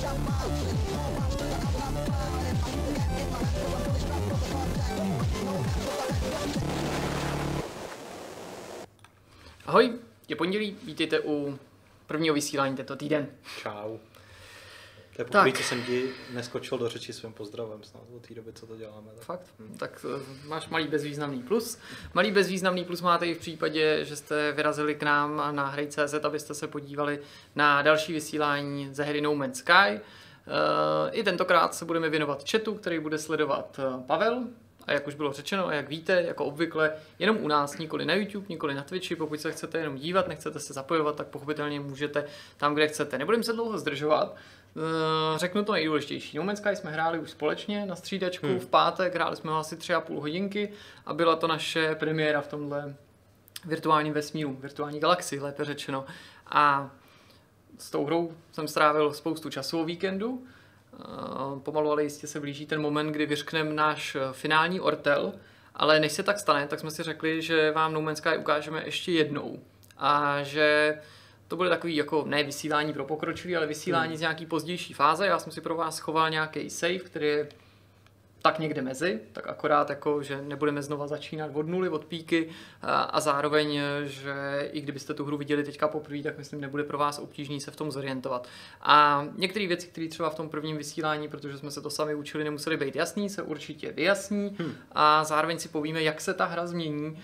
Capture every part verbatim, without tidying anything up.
Ahoj, je pondělí, vítejte u prvního vysílání tento týden. Čau. To je poprvé, co jsem ti neskočil do řeči svým pozdravem snad od té doby, co to děláme. Tak. Fakt? Hmm. Tak máš malý bezvýznamný plus. Malý bezvýznamný plus máte i v případě, že jste vyrazili k nám na hry tečka cé zet, abyste se podívali na další vysílání ze hry No Man's Sky. I tentokrát se budeme věnovat chatu, který bude sledovat Pavel. A jak už bylo řečeno, a jak víte, jako obvykle, jenom u nás, nikoli na YouTube, nikoli na Twitchi. Pokud se chcete jenom dívat, nechcete se zapojovat, tak pochopitelně můžete tam, kde chcete. Nebudeme se dlouho zdržovat. Řeknu to nejdůležitější. No Man's Sky jsme hráli už společně na střídačku hmm. v pátek, hráli jsme asi tři a půl hodinky a byla to naše premiéra v tomhle virtuálním vesmíru, virtuální galaxii, lépe řečeno. A s tou hrou jsem strávil spoustu času o víkendu. Pomalu, ale jistě se blíží ten moment, kdy vyřkneme náš finální ortel, ale než se tak stane, tak jsme si řekli, že vám No Man's Sky ukážeme ještě jednou a že to bude takový jako ne vysílání pro pokročilý, ale vysílání hmm. z nějaký pozdější fáze. Já jsem si pro vás schoval nějaký save, který je tak někde mezi, tak akorát jako, že nebudeme znova začínat od nuly, od píky a, a zároveň, že i kdybyste tu hru viděli teďka poprvé, tak myslím, nebude pro vás obtížný se v tom zorientovat. A některé věci, které třeba v tom prvním vysílání, protože jsme se to sami učili, nemuseli být jasný, se určitě vyjasní hmm. a zároveň si povíme, jak se ta hra změní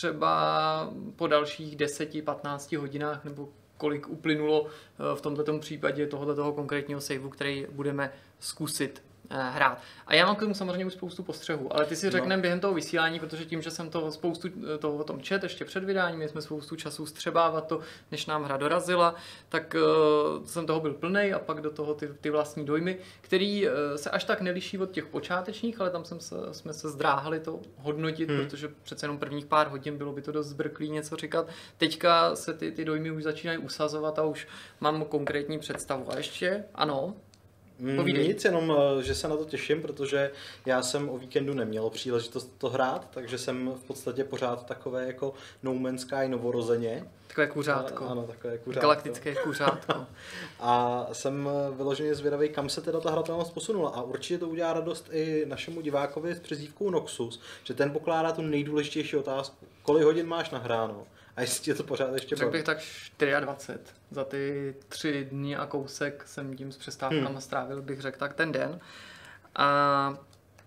třeba po dalších deseti patnácti hodinách nebo kolik uplynulo v tomto případě tohoto konkrétního saveu, který budeme zkusit hrát. A já mám k tomu samozřejmě už spoustu postřehů, ale ty si řekneme no. během toho vysílání, protože tím, že jsem toho spoustu toho o tom čet ještě před vydáním, měli jsme spoustu času střebávat to, než nám hra dorazila, tak uh, jsem toho byl plnej a pak do toho ty, ty vlastní dojmy, který uh, se až tak neliší od těch počátečních, ale tam jsem se, jsme se zdráhali to hodnotit, hmm. protože přece jenom prvních pár hodin bylo by to dost zbrklý něco říkat. Teďka se ty, ty dojmy už začínají usazovat a už mám konkrétní představu. A ještě, ano, Povídej. Nic, jenom, že se na to těším, protože já jsem o víkendu neměl příležitost to hrát, takže jsem v podstatě pořád takové jako No Man's Sky novorozeně. Takové kuřátko. A, ano, takové kuřátko. Galaktické kuřátko. A jsem vyloženě zvědavý, kam se teda ta hratelnost posunula. A určitě to udělá radost i našemu divákovi s přezdívkou Noxus, že ten pokládá tu nejdůležitější otázku. Kolik hodin máš nahráno? A jestli je to pořád ještě Řekl bych tak dvacet čtyři. Za ty tři dny a kousek jsem tím s přestávkama hmm. strávil, bych řekl tak ten den. A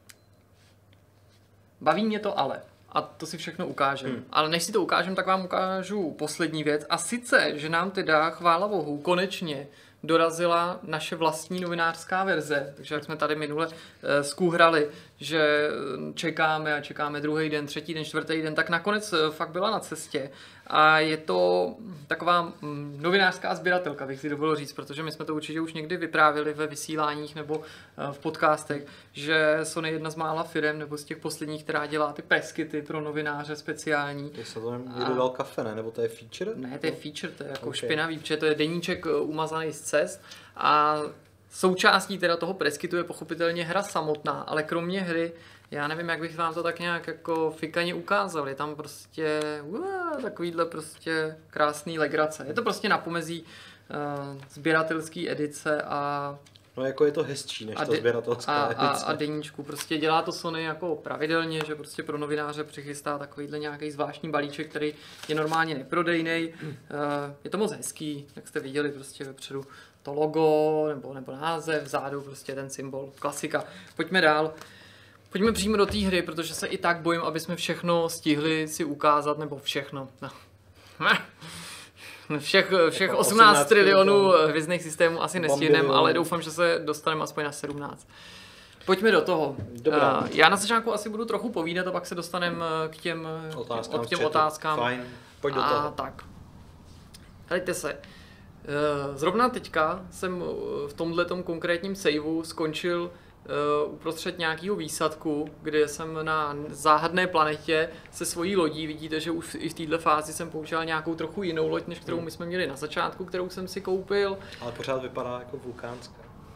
baví mě to ale. A to si všechno ukážem. Hmm. Ale než si to ukážem, tak vám ukážu poslední věc. A sice, že nám teda, chvála bohu, konečně dorazila naše vlastní novinářská verze. Takže jak jsme tady minule e, skůhrali, že čekáme a čekáme druhý den, třetí den, čtvrtý den, tak nakonec fakt byla na cestě. A je to taková mm, novinářská sběratelka, bych si dovolil říct, protože my jsme to určitě už někdy vyprávěli ve vysíláních nebo e, v podcastech, že Sony je jedna z mála firem, nebo z těch posledních, která dělá ty preskity pro novináře speciální. To se to někdo dal kafe, ne? Nebo to je feature? Ne, to je feature, to je jako okay. špinavý, protože to je deníček umazaný z cest a součástí teda toho preskitu je pochopitelně hra samotná, ale kromě hry, já nevím, jak bych vám to tak nějak jako fikaně ukázal, je tam prostě uá, takovýhle prostě krásný legrace. Je to prostě na pomezí uh, sběratelský edice a no jako je to hezčí než ta sběratelská edice. A, a deníčku. Prostě dělá to Sony jako pravidelně, že prostě pro novináře přichystá takovýhle nějaký zvláštní balíček, který je normálně neprodejnej. Uh, je to moc hezký, jak jste viděli prostě vepředu to logo nebo, nebo název, vzadu prostě ten symbol, klasika. Pojďme dál. Pojďme přímo do té hry, protože se i tak bojím, aby jsme všechno stihli si ukázat, nebo všechno. No. Všech, všech jako osmnáct trilionů hvězdných systémů asi nestihneme, ale doufám, že se dostaneme aspoň na sedmnáct. Pojďme do toho. Dobrá. Já na začátku asi budu trochu povídat a pak se dostaneme k těm otázkám. K těm otázkám. Fajn, pojď do toho. A tak. Helejte se. Zrovna teďka jsem v tomhletom konkrétním saveu skončil Uh, uprostřed nějakého výsadku, kde jsem na záhadné planetě se svojí lodí. Vidíte, že už i v této fázi jsem používal nějakou trochu jinou loď, než kterou my jsme měli na začátku, kterou jsem si koupil. Ale pořád vypadá jako vulkánská.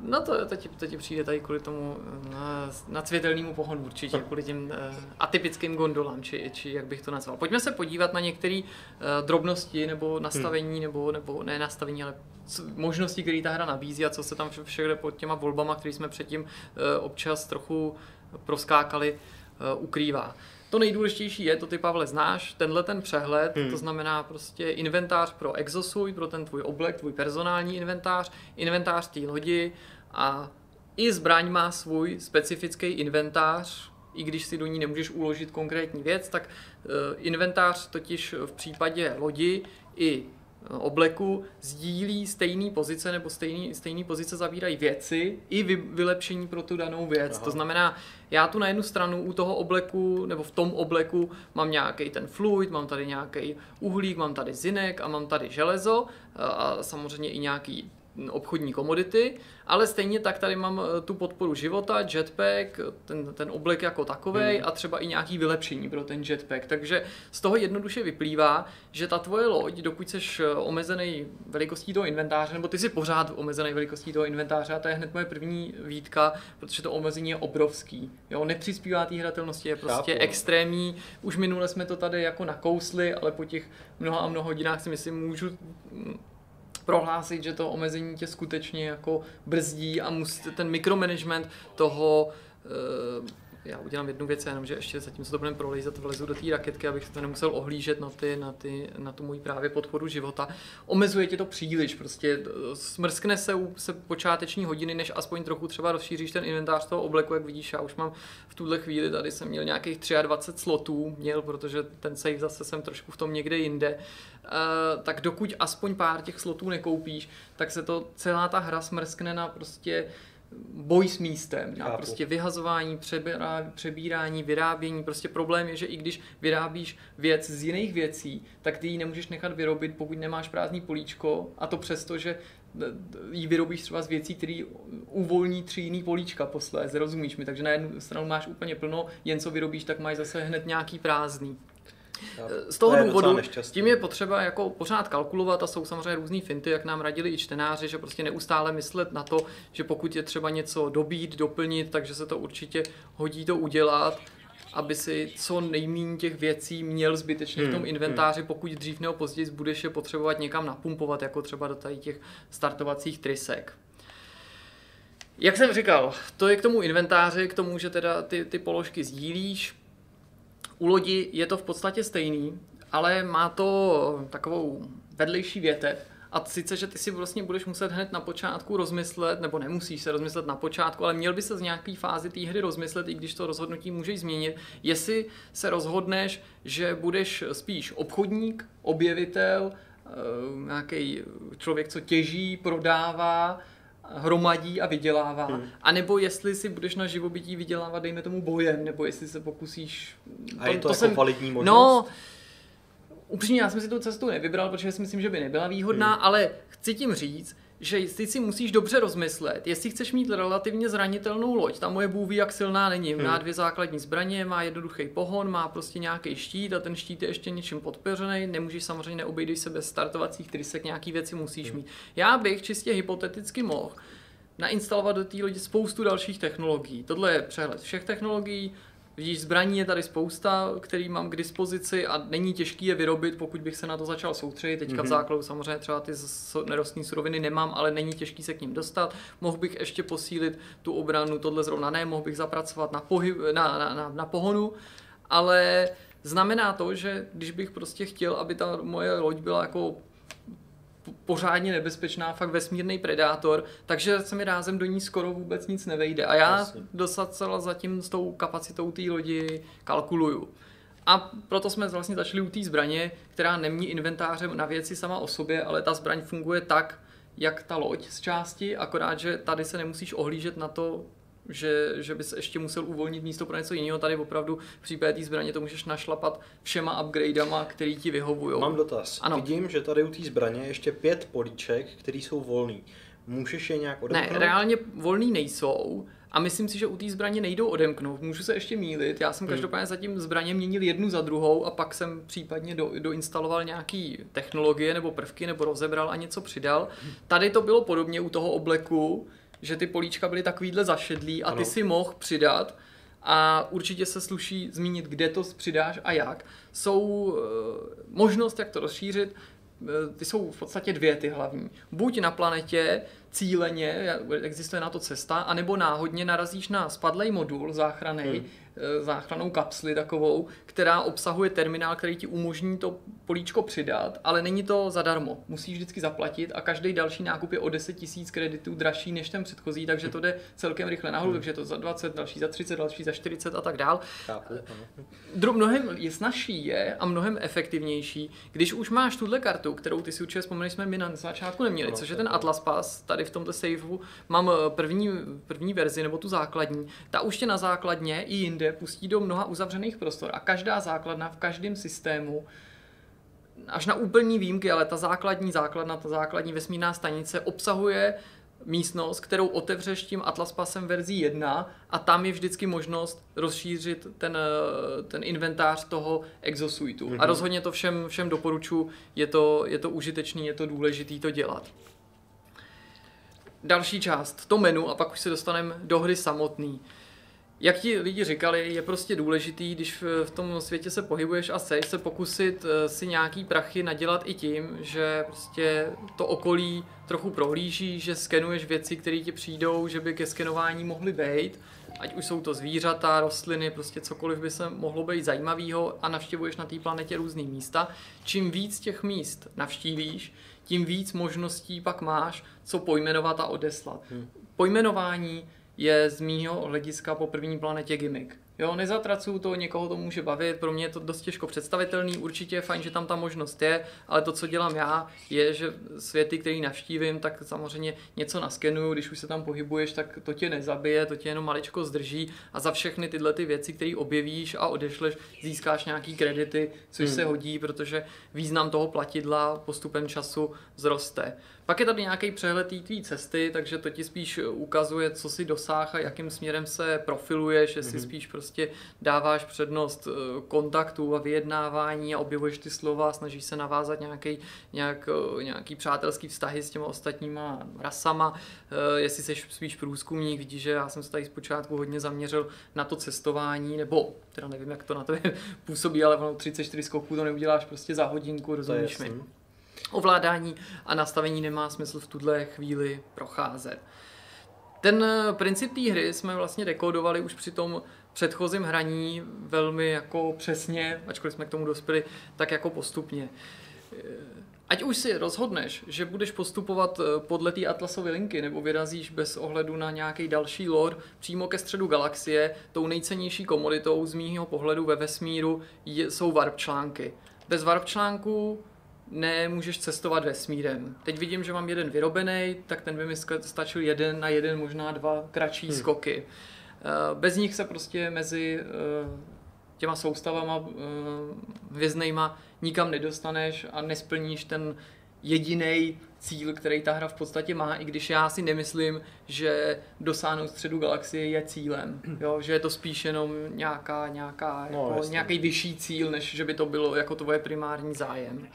No to, to, ti, to ti přijde tady kvůli tomu na, na cvětelnému pohonu určitě, kvůli těm uh, atypickým gondolám, či, či jak bych to nazval. Pojďme se podívat na některé uh, drobnosti nebo nastavení, hmm. nebo, nebo ne nastavení, ale c- možnosti, které ta hra nabízí a co se tam vše, všechno pod těma volbama, které jsme předtím uh, občas trochu proskákali, uh, ukrývá. To nejdůležitější je, to ty, Pavle, znáš, tenhle ten přehled, hmm. to znamená prostě inventář pro Exosuj, pro ten tvůj oblek, tvůj personální inventář, inventář té lodi a i zbraň má svůj specifický inventář, i když si do ní nemůžeš uložit konkrétní věc, tak uh, inventář totiž v případě lodi i obleku sdílí stejné pozice nebo stejné stejný pozice zabírají věci i vy, vylepšení pro tu danou věc. Aha. To znamená, já tu na jednu stranu u toho obleku nebo v tom obleku mám nějaký ten fluid, mám tady nějaký uhlík, mám tady zinek a mám tady železo a samozřejmě i nějaký obchodní komodity, ale stejně tak tady mám tu podporu života, jetpack, ten, ten oblek jako takovej hmm. a třeba i nějaký vylepšení pro ten jetpack. Takže z toho jednoduše vyplývá, že ta tvoje loď, dokud seš omezený velikostí toho inventáře, nebo ty jsi pořád omezený velikostí toho inventáře, a to je hned moje první výtka, protože to omezení je obrovský. Jo, nepřispívá té hratelnosti, je prostě Chápu. extrémní. Už minule jsme to tady jako nakousli, ale po těch mnoha a mnoha hodinách si myslím, můžu prohlásit, že to omezení tě skutečně jako brzdí a musí ten mikromanagement toho, uh, já udělám jednu věc, jenom že ještě zatím se to budeme prolejzat, vlezu do té raketky, abych to nemusel ohlížet na, ty, na, ty, na tu moji právě podporu života. Omezuje tě to příliš, prostě smrskne se, se počáteční hodiny, než aspoň trochu třeba rozšíříš ten inventář toho obleku, jak vidíš, já už mám v tuhle chvíli, tady jsem měl nějakých dvacet tři slotů, měl, protože ten save zase jsem trošku v tom někde jinde. Uh, tak dokud aspoň pár těch slotů nekoupíš, tak se to celá ta hra smrskne na prostě boj s místem, na prostě vyhazování, přebírá, přebírání, vyrábění. Prostě problém je, že i když vyrábíš věc z jiných věcí, tak ty ji nemůžeš nechat vyrobit, pokud nemáš prázdný políčko, a to přesto, že ji vyrobíš třeba z věcí, které uvolní tři jiný políčka posléze, rozumíš mi? Takže na jednu stranu máš úplně plno, jen co vyrobíš, tak máš zase hned nějaký prázdný. Z toho to důvodu tím je potřeba jako pořád kalkulovat a jsou samozřejmě různý finty, jak nám radili i čtenáři, že prostě neustále myslet na to, že pokud je třeba něco dobít, doplnit, takže se to určitě hodí to udělat, aby si co nejméně těch věcí měl zbytečně hmm, v tom inventáři, hmm. pokud dřív nebo později budeš je potřebovat někam napumpovat, jako třeba do tady těch startovacích trysek. Jak jsem říkal, to je k tomu inventáři, k tomu, že teda ty, ty položky sdílíš. U lodi je to v podstatě stejný, ale má to takovou vedlejší větev. A sice, že ty si vlastně budeš muset hned na počátku rozmyslet, nebo nemusíš se rozmyslet na počátku, ale měl by se z nějaké fázi té hry rozmyslet, i když to rozhodnutí můžeš změnit, jestli se rozhodneš, že budeš spíš obchodník, objevitel, nějaký člověk, co těží, prodává, hromadí a vydělává, hmm. a nebo jestli si budeš na živobytí vydělávat, dejme tomu bojem, nebo jestli se pokusíš... A je to, to jako jsem... validní možnost? No, upřímně, já jsem si tu cestu nevybral, protože si myslím, že by nebyla výhodná, hmm. ale chci tím říct, že ty si musíš dobře rozmyslet, jestli chceš mít relativně zranitelnou loď. Ta moje bůh ví, jak silná není. Má dvě základní zbraně, má jednoduchý pohon, má prostě nějaký štít a ten štít je ještě něčím podpeřený. Nemůžeš samozřejmě neobejdeš se bez startovacích trysek, nějaký věci musíš mít. Já bych čistě hypoteticky mohl nainstalovat do té lodi spoustu dalších technologií. Tohle je přehled všech technologií. Vidíš, zbraní je tady spousta, který mám k dispozici a není těžký je vyrobit, pokud bych se na to začal soustředit. Teďka mm-hmm. v základu samozřejmě třeba ty nerostné suroviny nemám, ale není těžký se k ním dostat. Mohl bych ještě posílit tu obranu, tohle zrovna ne, mohl bych zapracovat na, pohyb, na, na, na, na pohonu, ale znamená to, že když bych prostě chtěl, aby ta moje loď byla jako pořádně nebezpečná, fakt vesmírný predátor, takže se mi rázem do ní skoro vůbec nic nevejde. A já docela zatím s tou kapacitou té lodi kalkuluju. A proto jsme vlastně začali u té zbraně, která není inventářem na věci sama o sobě, ale ta zbraň funguje tak, jak ta loď z části, akorát, že tady se nemusíš ohlížet na to, že, že bys ještě musel uvolnit místo pro něco jiného. Tady opravdu v případě té zbraně to můžeš našlapat všema upgradama, který ti vyhovujou. Mám dotaz. Ano. Vidím, že tady u té zbraně je ještě pět políček, které jsou volný. Můžeš je nějak odemknout? Ne, reálně volný nejsou. A myslím si, že u té zbraně nejdou odemknout. Můžu se ještě mýlit. Já jsem každopádně hmm. zatím zbraně měnil jednu za druhou a pak jsem případně do, doinstaloval nějaký technologie nebo prvky nebo rozebral a něco přidal. Hmm. Tady to bylo podobně u toho obleku, že ty políčka byly takovýhle zašedlý a ty ano. si mohl přidat a určitě se sluší zmínit, kde to přidáš a jak. Jsou e, možnost, jak to rozšířit, e, ty jsou v podstatě dvě ty hlavní. Buď na planetě cíleně, existuje na to cesta, anebo náhodně narazíš na spadlej modul záchranný, hmm. záchrannou kapsli takovou, která obsahuje terminál, který ti umožní to políčko přidat, ale není to zadarmo. Musíš vždycky zaplatit a každý další nákup je o deset tisíc kreditů dražší než ten předchozí, takže to jde celkem rychle nahoru, hmm. takže je to za dvacet, další za třicet, další za čtyřicet a tak dál. Dru- mnohem je snažší je a mnohem efektivnější, když už máš tuhle kartu, kterou ty si určitě vzpomeneš, jsme my na začátku neměli, což je ten Atlas Pass, tady v tomto safeu mám první, první verzi, nebo tu základní, ta už tě na základně i jinde pustí do mnoha uzavřených prostor a každá základna v každém systému, až na úplný výjimky, ale ta základní základna, ta základní vesmírná stanice obsahuje místnost, kterou otevřeš tím Atlas Passem verzí jedna a tam je vždycky možnost rozšířit ten, ten inventář toho exosuitu. Mm-hmm. A rozhodně to všem, všem doporučuji, je to, je to užitečný, je to důležitý to dělat. Další část, to menu a pak už se dostaneme do hry samotný. Jak ti lidi říkali, je prostě důležitý, když v tom světě se pohybuješ a seš, se pokusit si nějaký prachy nadělat i tím, že prostě to okolí trochu prohlížíš, že skenuješ věci, které ti přijdou, že by ke skenování mohly být, ať už jsou to zvířata, rostliny, prostě cokoliv by se mohlo být zajímavého a navštěvuješ na té planetě různý místa. Čím víc těch míst navštívíš, tím víc možností pak máš, co pojmenovat a odeslat. Hmm. Pojmenování je z mýho hlediska po první planetě gimmick. Jo, nezatracuju to, někoho to může bavit, pro mě je to dost těžko představitelný, určitě je fajn, že tam ta možnost je, ale to, co dělám já, je, že světy, který navštívím, tak samozřejmě něco naskenuju, když už se tam pohybuješ, tak to tě nezabije, to tě jenom maličko zdrží a za všechny tyhle ty věci, které objevíš a odešleš, získáš nějaký kredity, což hmm. se hodí, protože význam toho platidla postupem času vzroste. Pak je tady nějaký přehled té tvý cesty, takže to ti spíš ukazuje, co si dosáh a jakým směrem se profiluješ, jestli mm-hmm. spíš prostě dáváš přednost kontaktu a vyjednávání a objevuješ ty slova, snažíš se navázat nějaký, nějak, nějaký přátelský vztahy s těma ostatníma rasama, jestli jsi spíš průzkumník, vidíš, že já jsem se tady zpočátku hodně zaměřil na to cestování, nebo teda nevím, jak to na to působí, ale ono třicet čtyři skoků to neuděláš prostě za hodinku, rozumíš mi? Ovládání a nastavení nemá smysl v tuhle chvíli procházet. Ten princip té hry jsme vlastně dekodovali už při tom předchozím hraní velmi jako přesně, ačkoliv jsme k tomu dospěli, tak jako postupně. Ať už si rozhodneš, že budeš postupovat podle té atlasové linky nebo vyrazíš bez ohledu na nějaký další lore přímo ke středu galaxie, tou nejcennější komoditou z mýho pohledu ve vesmíru jsou warp články. Bez warp článků nemůžeš cestovat vesmírem. Teď vidím, že mám jeden vyrobený, tak ten by mi stačil jeden na jeden, možná dva kratší hmm. skoky. Bez nich se prostě mezi těma soustavama hvězdnejma nikam nedostaneš a nesplníš ten jediný cíl, který ta hra v podstatě má, i když já si nemyslím, že dosáhnout středu galaxie je cílem. Jo? Že je to spíš jenom nějaká, nějaká, no, jako, nějaký vyšší cíl, než že by to bylo jako tvoje primární zájem.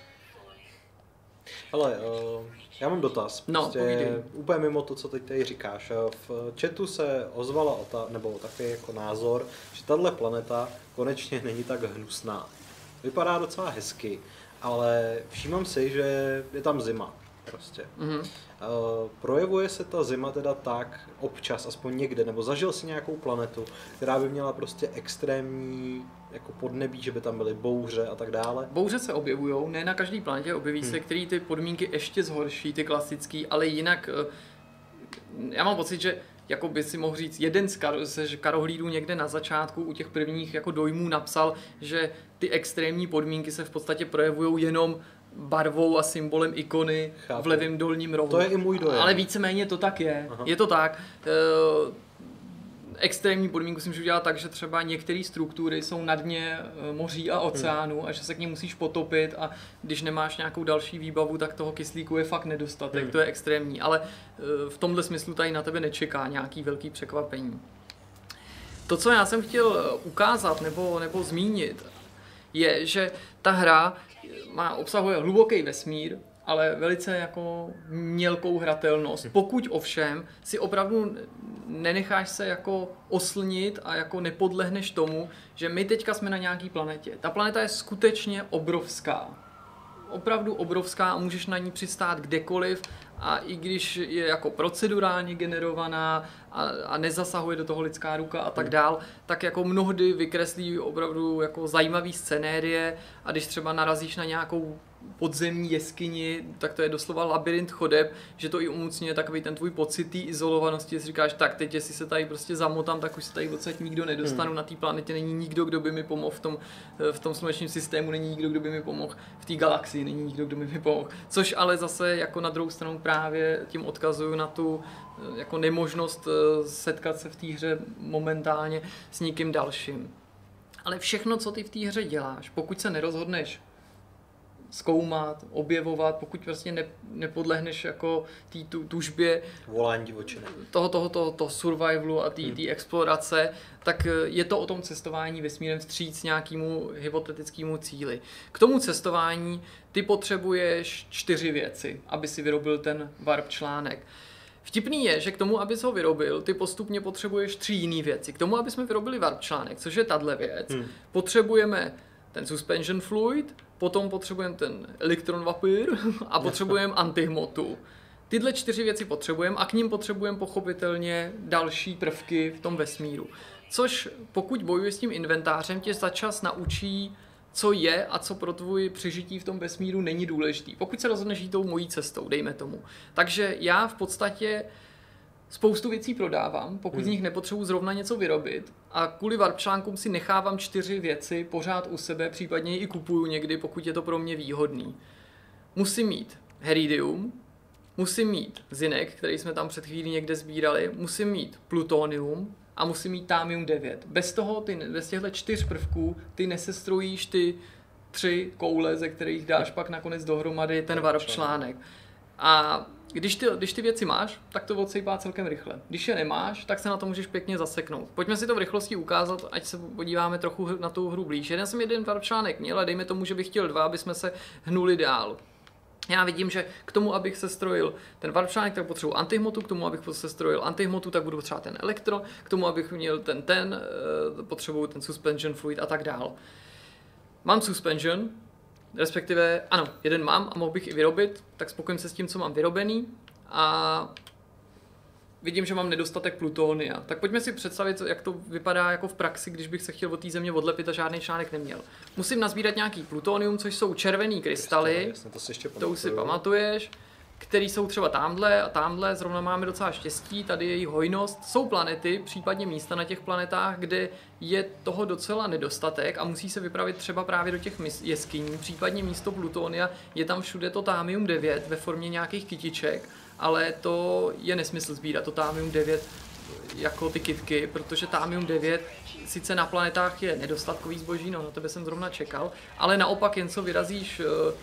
Ale uh, já mám dotaz. No, prostě úplně mimo to, co teď tady říkáš. V chatu se ozvala ota, nebo takový jako názor, že tahle planeta konečně není tak hnusná. Vypadá docela hezky, ale všímám si, že je tam zima. Prostě. Mm-hmm. Uh, projevuje se ta zima teda tak občas, aspoň někde, nebo zažil si nějakou planetu, která by měla prostě extrémní jako podnebí, že by tam byly bouře a tak dále? Bouře se objevujou, ne na každé planetě, objeví hmm. se, který ty podmínky ještě zhorší, ty klasický, ale jinak já mám pocit, že jako by si mohl říct, jeden z kar- karohlídů někde na začátku u těch prvních jako dojmů napsal, že ty extrémní podmínky se v podstatě projevují jenom barvou a symbolem ikony Chápu. v levém dolním rohu. To je i můj dojem. Ale víceméně to tak je. Aha. Je to tak. E- extrémní podmínku si můžu udělat tak, že třeba některé struktury jsou na dně moří a oceánu hmm. a že se k ním musíš potopit a když nemáš nějakou další výbavu, tak toho kyslíku je fakt nedostatek. Hmm. To je extrémní. Ale v tomhle smyslu tady na tebe nečeká nějaký velký překvapení. To, co já jsem chtěl ukázat nebo, nebo zmínit, je, že ta hra má, obsahuje hluboký vesmír ale velice jako mělkou hratelnost. Pokud ovšem si opravdu nenecháš se jako oslnit a jako nepodlehneš tomu, že my teďka jsme na nějaký planetě. Ta planeta je skutečně obrovská. Opravdu obrovská a můžeš na ní přistát kdekoliv a i když je jako procedurálně generovaná a, a nezasahuje do toho lidská ruka a tak dál, tak jako mnohdy vykreslí opravdu jako zajímavý scenérie a když třeba narazíš na nějakou podzemní jeskyni, tak to je doslova labyrint chodeb, že to i umocňuje takový ten tvůj pocit té izolovanosti, že si říkáš, tak teď jestli se tady prostě zamotám, tak už se tady odsaď nikdo nedostanu, hmm. na té planetě není nikdo, kdo by mi pomohl v tom, v tom slunečním systému, není nikdo, kdo by mi pomohl v té galaxii, není nikdo, kdo by mi pomohl, což ale zase jako na druhou stranu právě tím odkazuju na tu jako nemožnost setkat se v té hře momentálně s nikým dalším. Ale všechno, co ty v té hře děláš, pokud se nerozhodneš zkoumat, objevovat, pokud prostě ne, nepodlehneš jako té tu, tužbě volání divočiny. Toho, toho, toho, toho survivalu a té hmm. explorace, tak je to o tom cestování vesmírem vstříc nějakému hypotetickému cíli. K tomu cestování ty potřebuješ čtyři věci, aby si vyrobil ten warp článek. Vtipný je, že k tomu, abys ho vyrobil, ty postupně potřebuješ tři jiné věci. K tomu, aby jsme vyrobili warp článek, což je tahle věc, hmm. potřebujeme ten suspension fluid, potom potřebujeme ten elektron vapor a potřebujeme antihmotu. Tyhle čtyři věci potřebujeme a k ním potřebujeme pochopitelně další prvky v tom vesmíru. Což pokud bojuješ s tím inventářem, tě začas naučí, co je a co pro tvůj přežití v tom vesmíru není důležitý. Pokud se rozhodneš jít tou mojí cestou, dejme tomu. Takže já v podstatě spoustu věcí prodávám, pokud hmm. z nich nepotřebuji zrovna něco vyrobit a kvůli warp článkům si nechávám čtyři věci pořád u sebe, případně i kupuju někdy, pokud je to pro mě výhodný. Musím mít heridium, musím mít zinek, který jsme tam před chvílí někde sbírali, musím mít plutonium a musím mít támium devět. Bez toho, ty, bez těchto čtyř prvků, ty nesestrojíš ty tři koule, ze kterých dáš pak nakonec dohromady ten warp článek. A Když ty, když ty věci máš, tak to odsejpá celkem rychle. Když je nemáš, tak se na to můžeš pěkně zaseknout. Pojďme si to v rychlosti ukázat, ať se podíváme trochu na tu hru blíž. Jeden jsem jeden warp článek měl, a dejme tomu, že bych chtěl dva, aby jsme se hnuli dál. Já vidím, že k tomu, abych se strojil ten warp článek, tak potřebuji antihmotu, k tomu, abych se strojil antihmotu, tak budu potřebovat ten elektro, k tomu, abych měl ten ten, potřebuji ten suspension fluid a tak dál. Mám suspension, respektive, ano, jeden mám a mohl bych i vyrobit, tak spokojím se s tím, co mám vyrobený a vidím, že mám nedostatek plutonia. Tak pojďme si představit, jak to vypadá jako v praxi, když bych se chtěl od té země odlepit a žádný článek neměl. Musím nazbírat nějaký plutonium, což jsou červený krystaly, jasně, to, si ještě to už si pamatuješ, který jsou třeba tamhle a tamhle, zrovna máme docela štěstí, tady je jejich hojnost. Jsou planety, případně místa na těch planetách, kde je toho docela nedostatek a musí se vypravit třeba právě do těch jeskyní, případně místo plutonia je tam všude to támium devět ve formě nějakých kytiček, ale to je nesmysl sbírat to támium devět jako ty kytky, protože támium devět sice na planetách je nedostatkový zboží, no na tebe jsem zrovna čekal, ale naopak jen co vyrazíš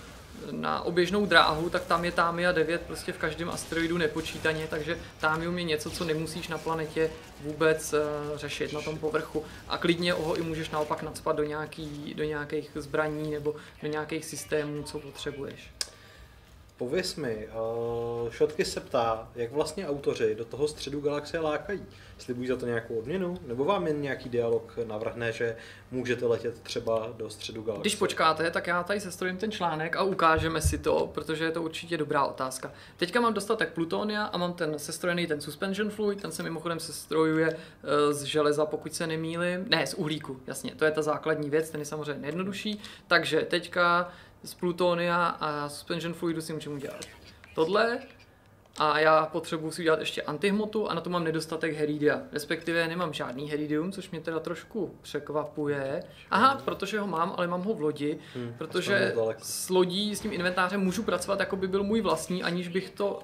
na oběžnou dráhu, tak tam je támia devět prostě v každém asteroidu nepočítaně, takže támium je něco, co nemusíš na planetě vůbec uh, řešit na tom povrchu a klidně ho i můžeš naopak nacpat do, nějaký, do nějakých zbraní nebo do nějakých systémů, co potřebuješ. Pověz mi, uh, Šotky se ptá, jak vlastně autoři do toho středu galaxie lákají. Slibují za to nějakou odměnu? Nebo vám jen nějaký dialog navrhne, že můžete letět třeba do středu galaxie? Když počkáte, tak já tady sestrojím ten článek a ukážeme si to, protože je to určitě dobrá otázka. Teďka mám dostatek plutonia a mám ten sestrojený ten suspension fluid, ten se mimochodem sestrojuje uh, z železa, pokud se nemýlím. Ne, z uhlíku, jasně, to je ta základní věc, ten je samozřejmě nejjednodušší. Takže teďka z plutonia a suspension fluidu si můžeme udělat tohle a já potřebuji si udělat ještě antihmotu a na to mám nedostatek heridia, respektive nemám žádný heridium, což mě teda trošku překvapuje. Aha, protože ho mám, ale mám ho v lodi, hmm, protože s lodí, s tím inventářem můžu pracovat, jako by byl můj vlastní, aniž bych to...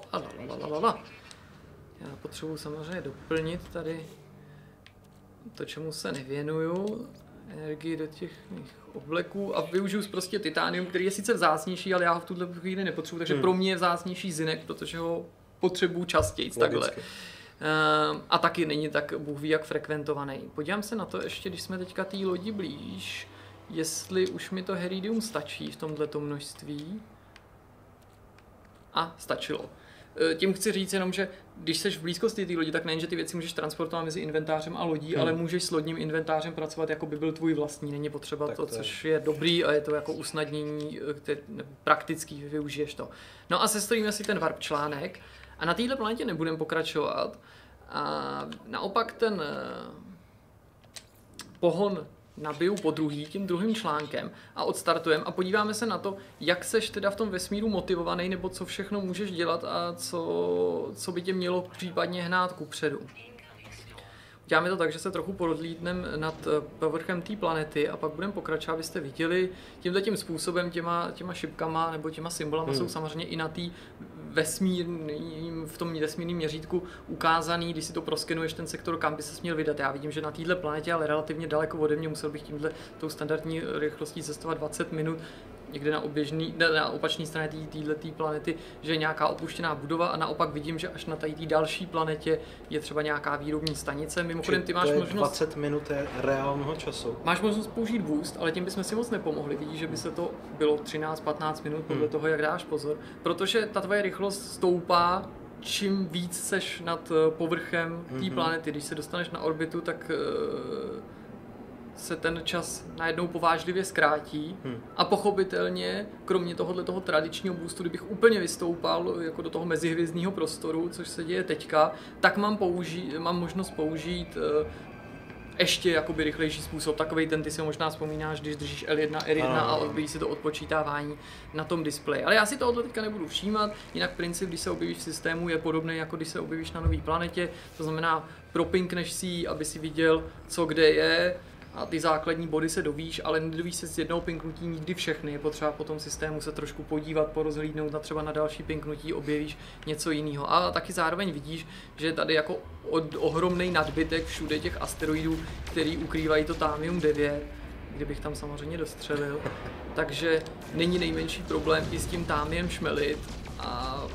Já potřebuji samozřejmě doplnit tady to, čemu se nevěnuju, energii do těch mých obleků a využiju prostě titánium, který je sice vzácnější, ale já ho v tuhle chvíli nepotřebuji, takže hmm. pro mě je vzácnější zinek, protože ho potřebuju častěji takhle. Uh, a taky není tak Bůh ví jak frekventovaný. Podívám se na to ještě, když jsme teďka té lodi blíž, jestli už mi to heridium stačí v tomhleto množství. a stačilo. Tím chci říct jenom, že když jsi v blízkosti té lodi, tak nejen, že ty věci můžeš transportovat mezi inventářem a lodí, hmm. ale můžeš s lodním inventářem pracovat, jako by byl tvůj vlastní. Není potřeba tak to, to, což je dobrý a je to jako usnadnění, který, praktický, využiješ to. No a sestavíme si ten warp článek a na této planetě nebudeme pokračovat. A naopak ten pohon nabiju po druhý tím druhým článkem a odstartujeme a podíváme se na to, jak seš teda v tom vesmíru motivovaný, nebo co všechno můžeš dělat a co, co by tě mělo případně hnát kupředu. Děláme to tak, že se trochu porodlítneme nad povrchem té planety a pak budeme pokračovat, abyste viděli tímhle tím způsobem, těma, těma šipkama nebo těma symbolama hmm. jsou samozřejmě i na té vesmírným, v tom vesmírném měřítku ukázaný, když si to proskenuješ ten sektor, kam by se měl vydat. Já vidím, že na téhle planetě, ale relativně daleko ode mě, musel bych tímhle tou standardní rychlostí cestovat dvacet minut, někde na, oběžný, na opačné straně této planety, že je nějaká opuštěná budova a naopak vidím, že až na té další planetě je třeba nějaká výrobní stanice. Mimochodem ty máš možnost... dvacet minut je reálného času. Máš možnost použít boost, ale tím bychom si moc nepomohli. Vidíš, že by se to bylo třináct patnáct minut podle hmm. toho, jak dáš pozor. Protože ta tvoje rychlost stoupá, čím víc seš nad povrchem té hmm. planety. Když se dostaneš na orbitu, tak... se ten čas najednou povážlivě zkrátí hmm. a pochopitelně, kromě tohohle toho tradičního boostu, kdybych úplně vystoupal jako do toho mezihvězdního prostoru, což se děje teďka, tak mám, použít, mám možnost použít uh, ještě jakoby rychlejší způsob. Takovej ten, ty si možná vzpomínáš, když držíš L jedna, R jedna a odbíjí si to odpočítávání na tom displeji. Ale já si tohohle teďka nebudu všímat, jinak princip, když se objevíš v systému, je podobný, jako když se objevíš na nové planetě, to znamená propinkneš si, aby si viděl, co kde je, a ty základní body se dovíš, ale nedovíš se z jednoho pinknutí nikdy všechny. Je potřeba po tom systému se trošku podívat, porozhlídnout a třeba na další pinknutí objevíš něco jiného. A taky zároveň vidíš, že je tady jako ohromný nadbytek všude těch asteroidů, který ukrývají to Thamium devět, kdybych tam samozřejmě dostřelil. Takže není nejmenší problém i s tím Thamiem šmelit a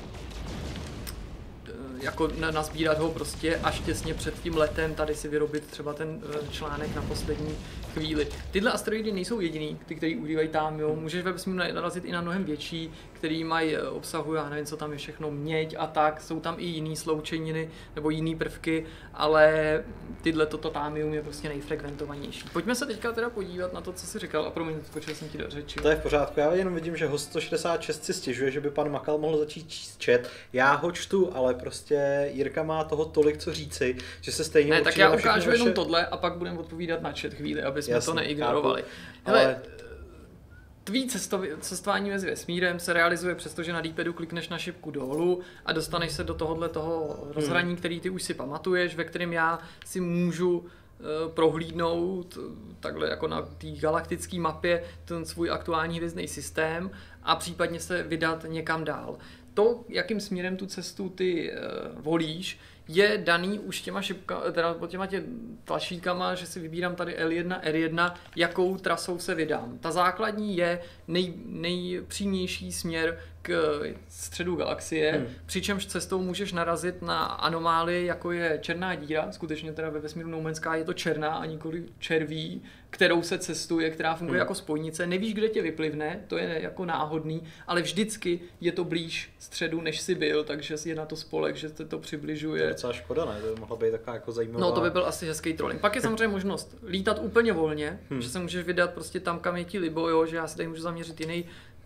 jako nazbírat ho prostě až těsně před tím letem, tady si vyrobit třeba ten článek na poslední chvíli. Tyhle asteroidy nejsou jediný, ty, který ukrývají Thamium, můžeš ve vesmíru narazit i na mnohem větší, který mají, obsahují, já nevím, co tam je všechno, měď a tak, jsou tam i jiný sloučeniny nebo jiný prvky, ale tyhle toto Thamium je prostě nejfrekventovanější. Pojďme se teďka teda podívat na to, co jsi říkal, a promiň, skočil jsem ti do řeči. To je v pořádku, já jenom vidím, že host sto šedesát šest si stěžuje, že by pan Makal mohl začít číst chat. Já ho čtu, ale prostě Jirka má toho tolik co říci, že se stejně ne, tak já ukážu jenom tohle a pak budeme odpovídat na chat chvíli, aby jsme Jasný, to neignorovali. Hele, ale... tvý cestování mezi vesmírem se realizuje přesto, že na D-padu klikneš na šipku dolů a dostaneš se do tohohle toho rozhraní, hmm. který ty už si pamatuješ, ve kterém já si můžu prohlídnout takhle jako na té galaktické mapě ten svůj aktuální hvězdný systém a případně se vydat někam dál. To, jakým směrem tu cestu ty uh, volíš, je daný už těma šipka, teda těma tě tlačítkama, že si vybírám tady L jedna, R jedna, jakou trasou se vydám. Ta základní je nej, nejpřímější směr k středu galaxie, hmm. přičemž cestou můžeš narazit na anomálii, jako je černá díra, skutečně teda ve vesmíru No Man's Sky je to černá a nikoli červí, kterou se cestuje, která funguje hmm. jako spojnice. Nevíš, kde tě vyplivne, to je jako náhodný, ale vždycky je to blíž středu, než jsi byl, takže je na to spolek, že se to přibližuje. To je docela škoda, ne? To by mohla být taková jako zajímavá... No to by byl asi hezký trolling. Pak je samozřejmě možnost lítat úplně volně, hmm. že se můžeš vydat prostě tam, kam je ti libo, jo, že já si tady můžu zaměřit jiný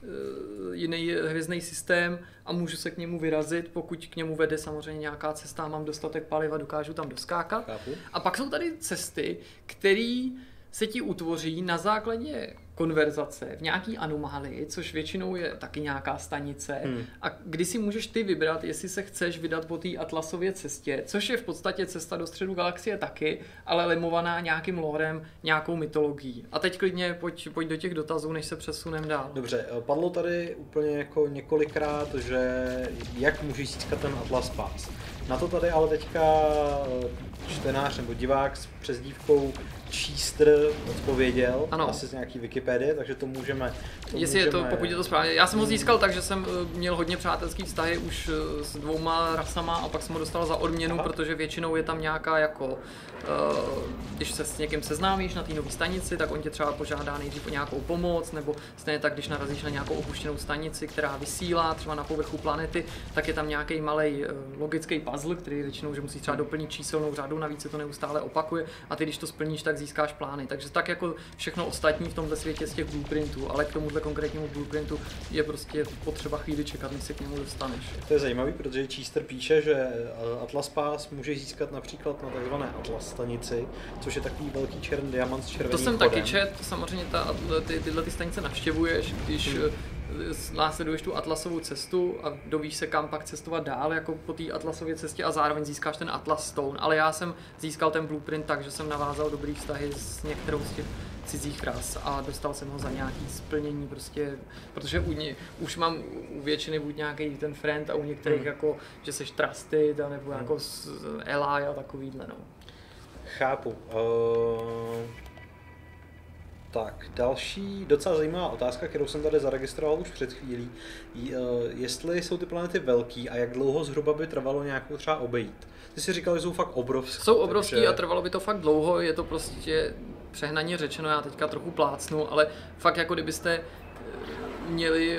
jiný hvězdný systém a můžu se k němu vyrazit, pokud k němu vede samozřejmě nějaká cesta, mám dostatek paliva, dokážu tam doskákat. Chápu. A pak jsou tady cesty, které se ti utvoří na základě konverzace v nějaký anomálii, což většinou je taky nějaká stanice, hmm. a kdy si můžeš ty vybrat, jestli se chceš vydat po té Atlasově cestě, což je v podstatě cesta do středu galaxie taky, ale lemovaná nějakým lorem, nějakou mytologií. A teď klidně pojď, pojď do těch dotazů, než se přesuneme dál. Dobře, padlo tady úplně jako několikrát, že jak můžeš získat ten Atlas Pass. Na to tady ale teďka čtenář nebo divák s přezdívkou Čístr odpověděl, ano. asi z nějaký Wikipedie. Wikipedie, takže to můžeme... To Jestli můžeme... je to, pokud je to správně. Já jsem ho získal tak, že jsem měl hodně přátelský vztahy už s dvouma rasama a pak jsem ho dostal za odměnu, Aha. protože většinou je tam nějaká jako, uh, když se s někým seznámíš na té nové stanici, tak on tě třeba požádá nejdřív o nějakou pomoc, nebo stejně tak, když narazíš na nějakou opuštěnou stanici, která vysílá třeba na povrchu planety, tak je tam nějaký malý uh, logický puzzle, který většinou, že musíš třeba doplnit číselnou řadu, navíc se to neustále opakuje a ty, když to splníš, tak získáš plány. Takže tak jako všechno ostatní v tomhle světě z těch blueprintů, ale k tomuhle konkrétnímu blueprintu je prostě potřeba chvíli čekat, než se k němu dostaneš. To je zajímavý, protože Chester píše, že Atlas Pass může získat například na takzvané Atlas stanici, což je takový velký černý diamant s červeným To jsem chodem. taky čet, samozřejmě ta, ty, tyhle ty stanice navštěvuješ, když hmm. následuješ tu atlasovou cestu a dovíš se, kam pak cestovat dál jako po té atlasově cestě a zároveň získáš ten Atlas Stone, ale já jsem získal ten blueprint tak, že jsem navázal dobrý vztahy s některou z těch cizích ras a dostal jsem ho za nějaký splnění prostě, protože u ně, už mám u většiny buď nějaký ten friend a u některých hmm. jako, že seš trusted nebo hmm. jako ally a takovýhle no. Chápu. Uh... Tak, další docela zajímavá otázka, kterou jsem tady zaregistroval už před chvílí. Jestli jsou ty planety velký a jak dlouho zhruba by trvalo nějakou třeba obejít? Ty jsi říkal, že jsou fakt obrovské. Jsou obrovský takže... a trvalo by to fakt dlouho, je to prostě přehnaně řečeno, já teďka trochu plácnu, ale fakt jako kdybyste měli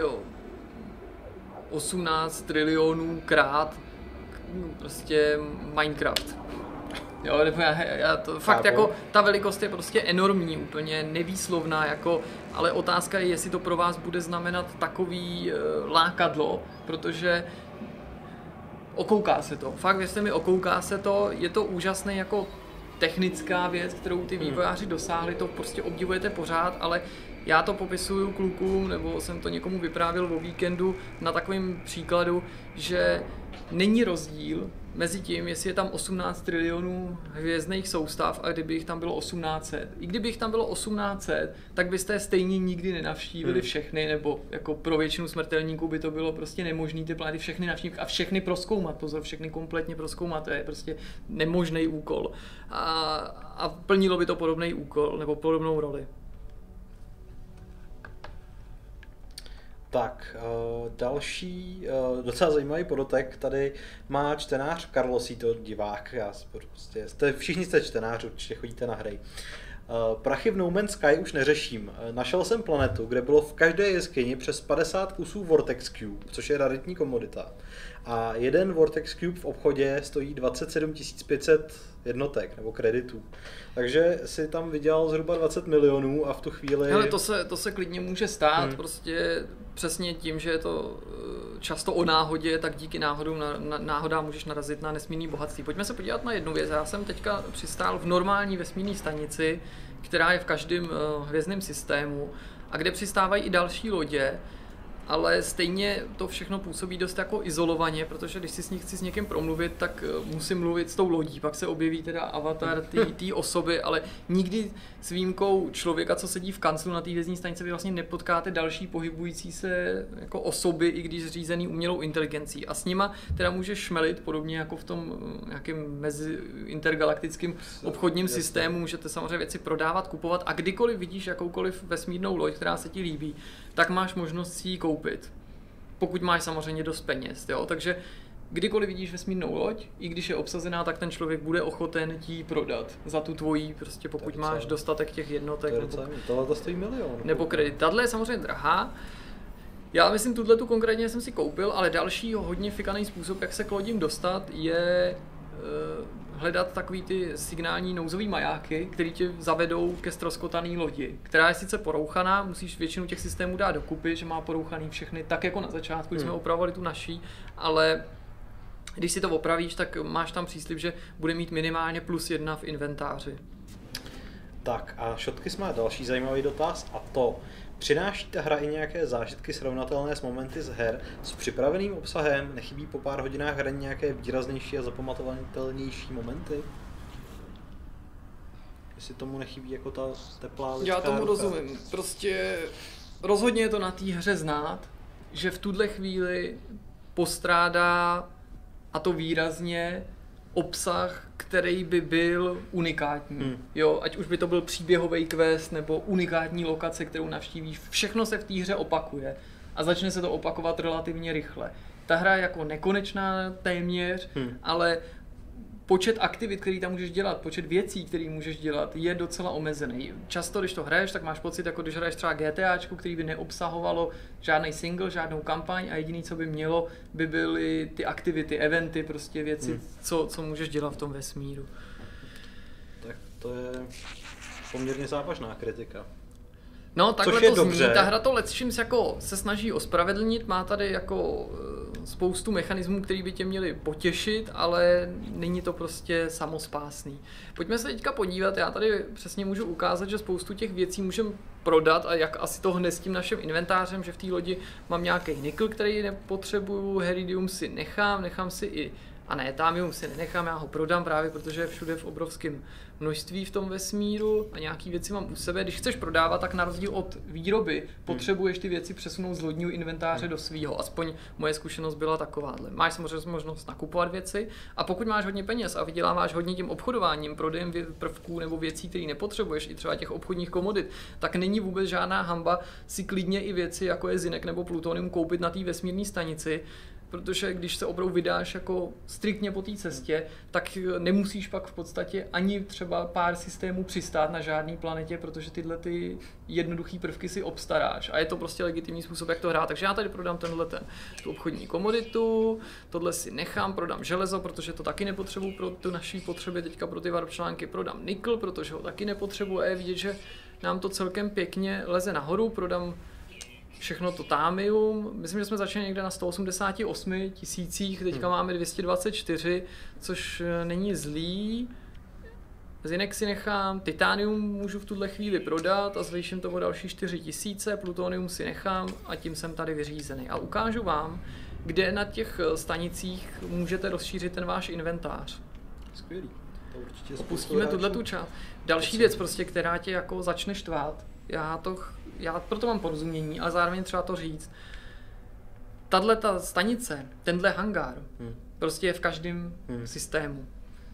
osmnáct trilionů krát prostě Minecraft. Jo, nebo já, já to fakt Chápu. Jako, ta velikost je prostě enormní, úplně nevýslovná, jako, ale otázka je, jestli to pro vás bude znamenat takový uh, lákadlo, protože okouká se to, fakt věřte mi, okouká se to, je to úžasný jako technická věc, kterou ty vývojáři dosáhli, to prostě obdivujete pořád, ale já to popisuju klukům, nebo jsem to někomu vyprávěl o víkendu na takovém příkladu, že není rozdíl mezi tím, jestli je tam osmnáct trilionů hvězdných soustav a kdyby jich tam bylo osmnáct set. I kdyby jich tam bylo osmnáct set, tak byste stejně nikdy nenavštívili hmm. všechny, nebo jako pro většinu smrtelníků by to bylo prostě nemožné ty planety všechny navštívit a všechny prozkoumat, pozor, všechny kompletně prozkoumat, to je prostě nemožný úkol. A, a plnilo by to podobný úkol, nebo podobnou roli. Tak, uh, další uh, docela zajímavý podotek, tady má čtenář Carlosito, divák, já prostě, jste, všichni jste čtenáři, určitě chodíte na hry. Uh, prachy v No Man's Sky už neřeším. Uh, našel jsem planetu, kde bylo v každé jeskyni přes padesát kusů Vortex Cube, což je raritní komodita. A jeden Vortex Cube v obchodě stojí dvacet sedm tisíc pět set jednotek nebo kreditů. Takže si tam vydělal zhruba dvacet milionů a v tu chvíli... Hele, to se, to se klidně může stát, hmm. prostě přesně tím, že je to často o náhodě, tak díky náhodům, na, na, náhodám můžeš narazit na nesmírný bohatství. Pojďme se podívat na jednu věc. Já jsem teďka přistál v normální vesmírné stanici, která je v každém uh, hvězdném systému a kde přistávají i další lodě, ale stejně to všechno působí dost jako izolovaně, protože když si s ní chci s někým promluvit, tak musím mluvit s tou lodí, pak se objeví teda avatar té osoby, ale nikdy s výjimkou člověka, co sedí v kanclu na té hvězdní stanici, vy vlastně nepotkáte další pohybující se jako osoby, i když zřízený umělou inteligencí. A s nima teda můžeš šmelit, podobně jako v tom nějakém mezi intergalaktickém obchodním Jasně. systému, můžete samozřejmě věci prodávat, kupovat a kdykoliv vidíš jakoukoliv vesmírnou loď, která se ti líbí, tak máš možnost si ji koupit. Pokud máš samozřejmě dost peněz, jo? Takže kdykoliv vidíš vesmírnou loď, i když je obsazená, tak ten člověk bude ochoten ti ji prodat za tu tvojí, prostě pokud máš dostatek těch jednotek. Tohle to stojí milion. Nebo kredit. Tahle je samozřejmě drahá. Já myslím, tuhle tu konkrétně jsem si koupil, ale další hodně fikaný způsob, jak se k lodím dostat, je uh, hledat takový ty signální nouzový majáky, které tě zavedou ke ztroskotaný lodi, která je sice porouchaná, musíš většinu těch systémů dát dokupy, že má porouchaný všechny, tak jako na začátku, když hmm. jsme opravovali tu naší, ale když si to opravíš, tak máš tam příslib, že bude mít minimálně plus jedna v inventáři. Tak a Šotkys má další zajímavý dotaz a to, přináší ta hra i nějaké zážitky srovnatelné s momenty z her s připraveným obsahem, nechybí po pár hodinách hraní nějaké výraznější a zapamatovatelnější momenty? Jestli tomu nechybí jako ta teplá lidská Já tomu ruka. rozumím, prostě rozhodně je to na té hře znát, že v tuhle chvíli postrádá, a to výrazně, obsah, který by byl unikátní. Hmm. Jo, ať už by to byl příběhový quest nebo unikátní lokace, kterou navštívíš, všechno se v té hře opakuje a začne se to opakovat relativně rychle. Ta hra je jako nekonečná téměř, hmm. ale počet aktivit, který tam můžeš dělat, počet věcí, který můžeš dělat, je docela omezený. Často, když to hraješ, tak máš pocit, jako když hraješ třeba GTAčku, který by neobsahovalo žádný single, žádnou kampaň a jediný, co by mělo, by byly ty aktivity, eventy, prostě věci, hmm. co, co můžeš dělat v tom vesmíru. Tak to je poměrně závažná kritika. No, takhle Což je to dobře. zní. Ta hra to lecčíms jako se snaží ospravedlnit, má tady jako spoustu mechanismů, který by tě měli potěšit, ale není to prostě samospásný. Pojďme se teďka podívat, já tady přesně můžu ukázat, že spoustu těch věcí můžeme prodat a jak asi to hne s tím naším inventářem, že v té lodi mám nějaký nikl, který nepotřebuju, heridium si nechám, nechám si i a ne, támium si nenechám, já ho prodám právě, protože je všude v obrovském množství v tom vesmíru a nějaký věci mám u sebe. Když chceš prodávat, tak na rozdíl od výroby potřebuješ ty věci přesunout z lodního inventáře do svýho. Aspoň moje zkušenost byla takováhle. Máš samozřejmě možnost nakupovat věci a pokud máš hodně peněz a vyděláváš hodně tím obchodováním, prodejem prvků nebo věcí, které nepotřebuješ, i třeba těch obchodních komodit, tak není vůbec žádná hanba si klidně i věci, jako je zinek nebo plutonium, koupit na té vesmírné stanici. Protože když se opravdu vydáš jako striktně po té cestě, tak nemusíš pak v podstatě ani třeba pár systémů přistát na žádné planetě, protože tyhle ty jednoduché prvky si obstaráš. A je to prostě legitimní způsob, jak to hrát. Takže já tady prodám tenhle ten, tu obchodní komoditu, tohle si nechám, prodám železo, protože to taky nepotřebuji pro tu naší potřeby, teďka pro ty warp články prodám nikl, protože ho taky nepotřebuji. A je vidět, že nám to celkem pěkně leze nahoru, prodám všechno to támium, myslím, že jsme začali někde na sto osmdesát osm tisících, teďka hmm. máme dvě stě dvacet čtyři, což není zlý. Zinek si nechám, titanium můžu v tuhle chvíli prodat a zvýším tomu další čtyři tisíce, plutonium si nechám a tím jsem tady vyřízený. A ukážu vám, kde na těch stanicích můžete rozšířit ten váš inventář. Skvělý. To určitě opustíme tuhle tu část. Další věc, prostě, která tě jako začne štvát, já to Já proto mám porozumění, ale zároveň třeba to říct. Tahle ta stanice, tenhle hangár, hmm. prostě je v každém hmm. systému.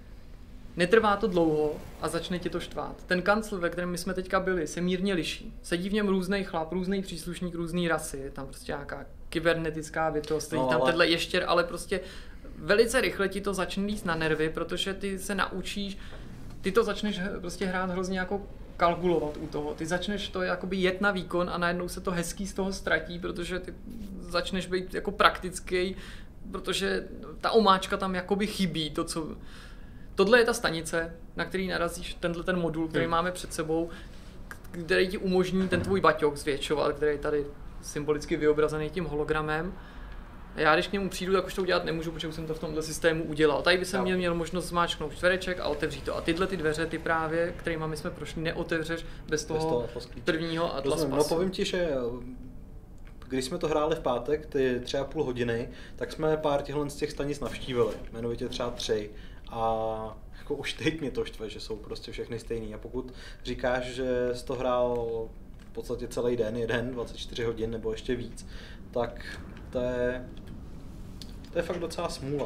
Netrvá to dlouho a začne ti to štvát. Ten kancel, ve kterém my jsme teďka byli, se mírně liší. Sedí v něm různý chlap, různý příslušník, různý rasy, je tam prostě nějaká kybernetická bytost, no, tam ale... tenhle ještěr, ale prostě velice rychle ti to začne líst na nervy, protože ty se naučíš, ty to začneš prostě hrát hrozně jako kalkulovat u toho. Ty začneš to jakoby jet na výkon a najednou se to hezký z toho ztratí, protože ty začneš být jako praktický, protože ta omáčka tam jakoby chybí, to co... Tohle je ta stanice, na který narazíš, tenhle ten modul, který hmm. máme před sebou, který ti umožní ten tvůj baťok zvětšovat, který je tady symbolicky vyobrazený tím hologramem. Já když k němu přijdu, tak už to udělat nemůžu, protože už jsem to v tomhle systému udělal. Tady by jsem měl, měl možnost zmáčknout čtvereček a otevřít to. A tyhle ty dveře, ty právě, kterými my jsme prošli, neotevřeš bez toho, bez toho prvního Atlas Passu. No povím ti, že když jsme to hráli v pátek, ty tři a půl hodiny, tak jsme pár těchhle z těch stanic navštívili, jmenovitě třeba tři. A jako už teď mě to štve, že jsou prostě všechny stejný. A pokud říkáš, že jsi to hrál v podstatě celý den, jeden, dvacet čtyři hodin nebo ještě víc, tak to je, to je fakt docela smůla.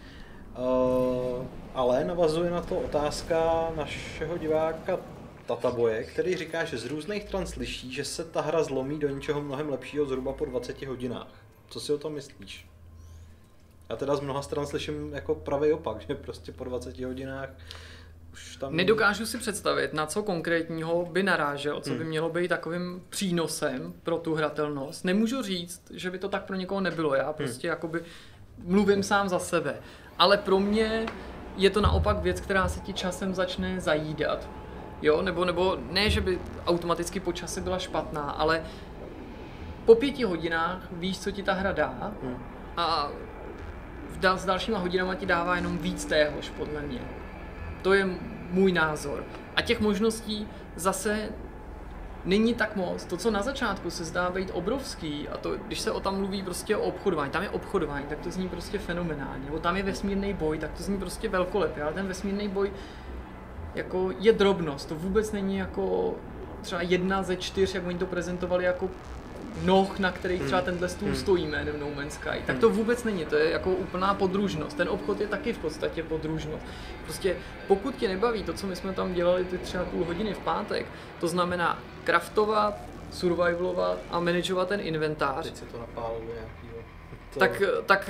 Uh, ale navazuje na to otázka našeho diváka Tataboje, který říká, že z různých stran slyší, že se ta hra zlomí do něčeho mnohem lepšího zhruba po dvaceti hodinách. Co si o tom myslíš? Já teda z mnoha stran slyším jako pravý opak, že prostě po dvaceti hodinách už tam... Nedokážu si představit, na co konkrétního by narážel, co by hmm. mělo být takovým přínosem pro tu hratelnost. Nemůžu říct, že by to tak pro někoho nebylo, já prostě hmm. jakoby mluvím sám za sebe. Ale pro mě je to naopak věc, která se ti časem začne zajídat. Jo, nebo, nebo ne, že by automaticky po čase byla špatná, ale po pěti hodinách víš, co ti ta hra dá hmm. a s dalšíma hodinama ti dává jenom víc téhož, podle mě. To je můj názor. A těch možností zase není tak moc. To, co na začátku se zdá být obrovský, a to, když se o tam mluví prostě o obchodování, tam je obchodování, tak to zní prostě fenomenálně. Nebo tam je vesmírný boj, tak to zní prostě velkolepě, ale ten vesmírný boj jako je drobnost. To vůbec není jako třeba jedna ze čtyř, jak oni to prezentovali, jako noh, na kterých třeba Hmm. tenhle stůl Hmm. stojí jménem No Man's Sky. Tak Hmm. to vůbec není, to je jako úplná podružnost. Ten obchod je taky v podstatě podružnost. Prostě pokud tě nebaví to, co my jsme tam dělali ty třeba půl hodiny v pátek, to znamená craftovat, survivalovat a manažovat ten inventář, Teď se to napálilo nějakýho. To... tak, tak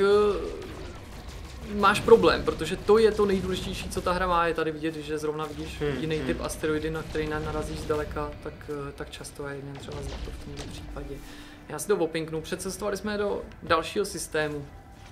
eh, máš problém, protože to je to nejdůležitější, co ta hra má. Je tady vidět, že zrovna vidíš Hmm, jiný hmm. typ asteroidy, na který narazíš zdaleka, tak, eh, tak často je jen třeba zlato v tomto případě. Já si to opinknu, přecestovali jsme do dalšího systému.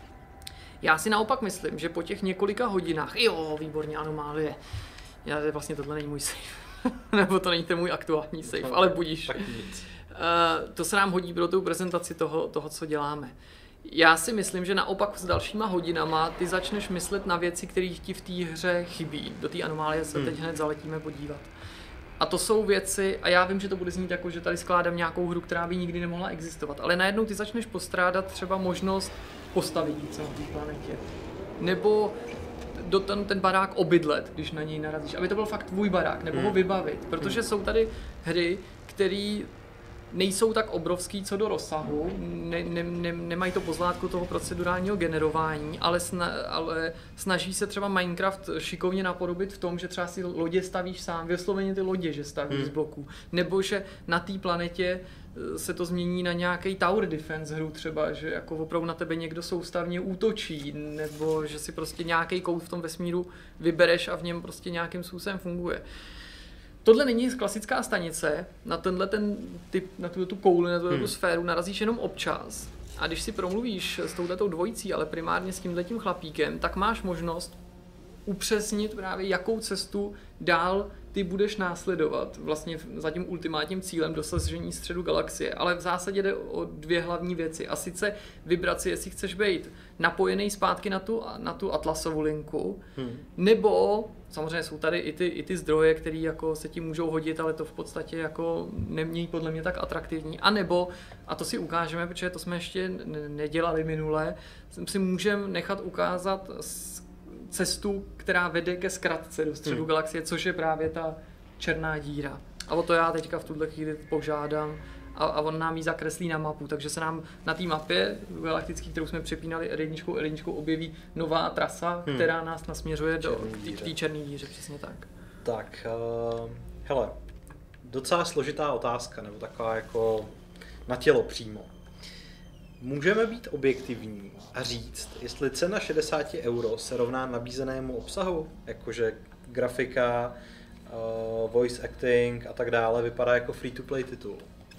Já si naopak myslím, že po těch několika hodinách, jo, výborně, anomálie, já, vlastně tohle není můj save, nebo to není ten můj aktuální save, ale budíš. Tak nic. Uh, to se nám hodí pro tu prezentaci toho, toho, co děláme. Já si myslím, že naopak s dalšíma hodinama ty začneš myslet na věci, které ti v té hře chybí. Do té anomálie se Hmm. teď hned zaletíme podívat. A to jsou věci, a já vím, že to bude znít jako, že tady skládám nějakou hru, která by nikdy nemohla existovat, ale najednou ty začneš postrádat třeba možnost postavit něco na té planetě. Nebo do ten, ten barák obydlet, když na něj narazíš, aby to byl fakt tvůj barák, nebo Hmm. ho vybavit, protože Hmm. jsou tady hry, které nejsou tak obrovský co do rozsahu, ne, ne, ne, nemají to pozlátko toho procedurálního generování, ale, sna, ale snaží se třeba Minecraft šikovně napodobit v tom, že třeba si lodě stavíš sám, vysloveně ty lodě, že stavíš Hmm. z bloků, nebo že na té planetě se to změní na nějaký tower defense hru třeba, že jako opravdu na tebe někdo soustavně útočí, nebo že si prostě nějaký kout v tom vesmíru vybereš a v něm prostě nějakým způsobem funguje. Tohle není klasická stanice, na tenhle ten typ, na tu, tu kouli, na tu, hmm. tu sféru narazíš jenom občas. A když si promluvíš s touhletou dvojicí, ale primárně s tímhletím chlapíkem, tak máš možnost upřesnit právě, jakou cestu dál ty budeš následovat vlastně za tím ultimátním cílem dosažení středu galaxie. Ale v zásadě jde o dvě hlavní věci. A sice vybrat si, jestli chceš být napojený zpátky na tu, na tu Atlasovu linku, hmm. nebo samozřejmě jsou tady i ty, i ty zdroje, které jako se ti můžou hodit, ale to v podstatě jako nemějí podle mě tak atraktivní. A nebo, a to si ukážeme, protože to jsme ještě nedělali minule, si můžeme nechat ukázat cestu, která vede ke zkratce do středu hmm. galaxie, což je právě ta černá díra. A o to já teďka v tuhle chvíli požádám a, a on nám ji zakreslí na mapu, takže se nám na té mapě galaktický, kterou jsme přepínali R jedna, R jedna objeví nová trasa, hmm. která nás nasměřuje do té černé díře, přesně tak. Tak, uh, hele, docela složitá otázka, nebo taková jako na tělo přímo. Můžeme být objektivní a říct, jestli cena šedesát euro se rovná nabízenému obsahu, jakože grafika, uh, voice acting a tak dále, vypadá jako free-to-play titul.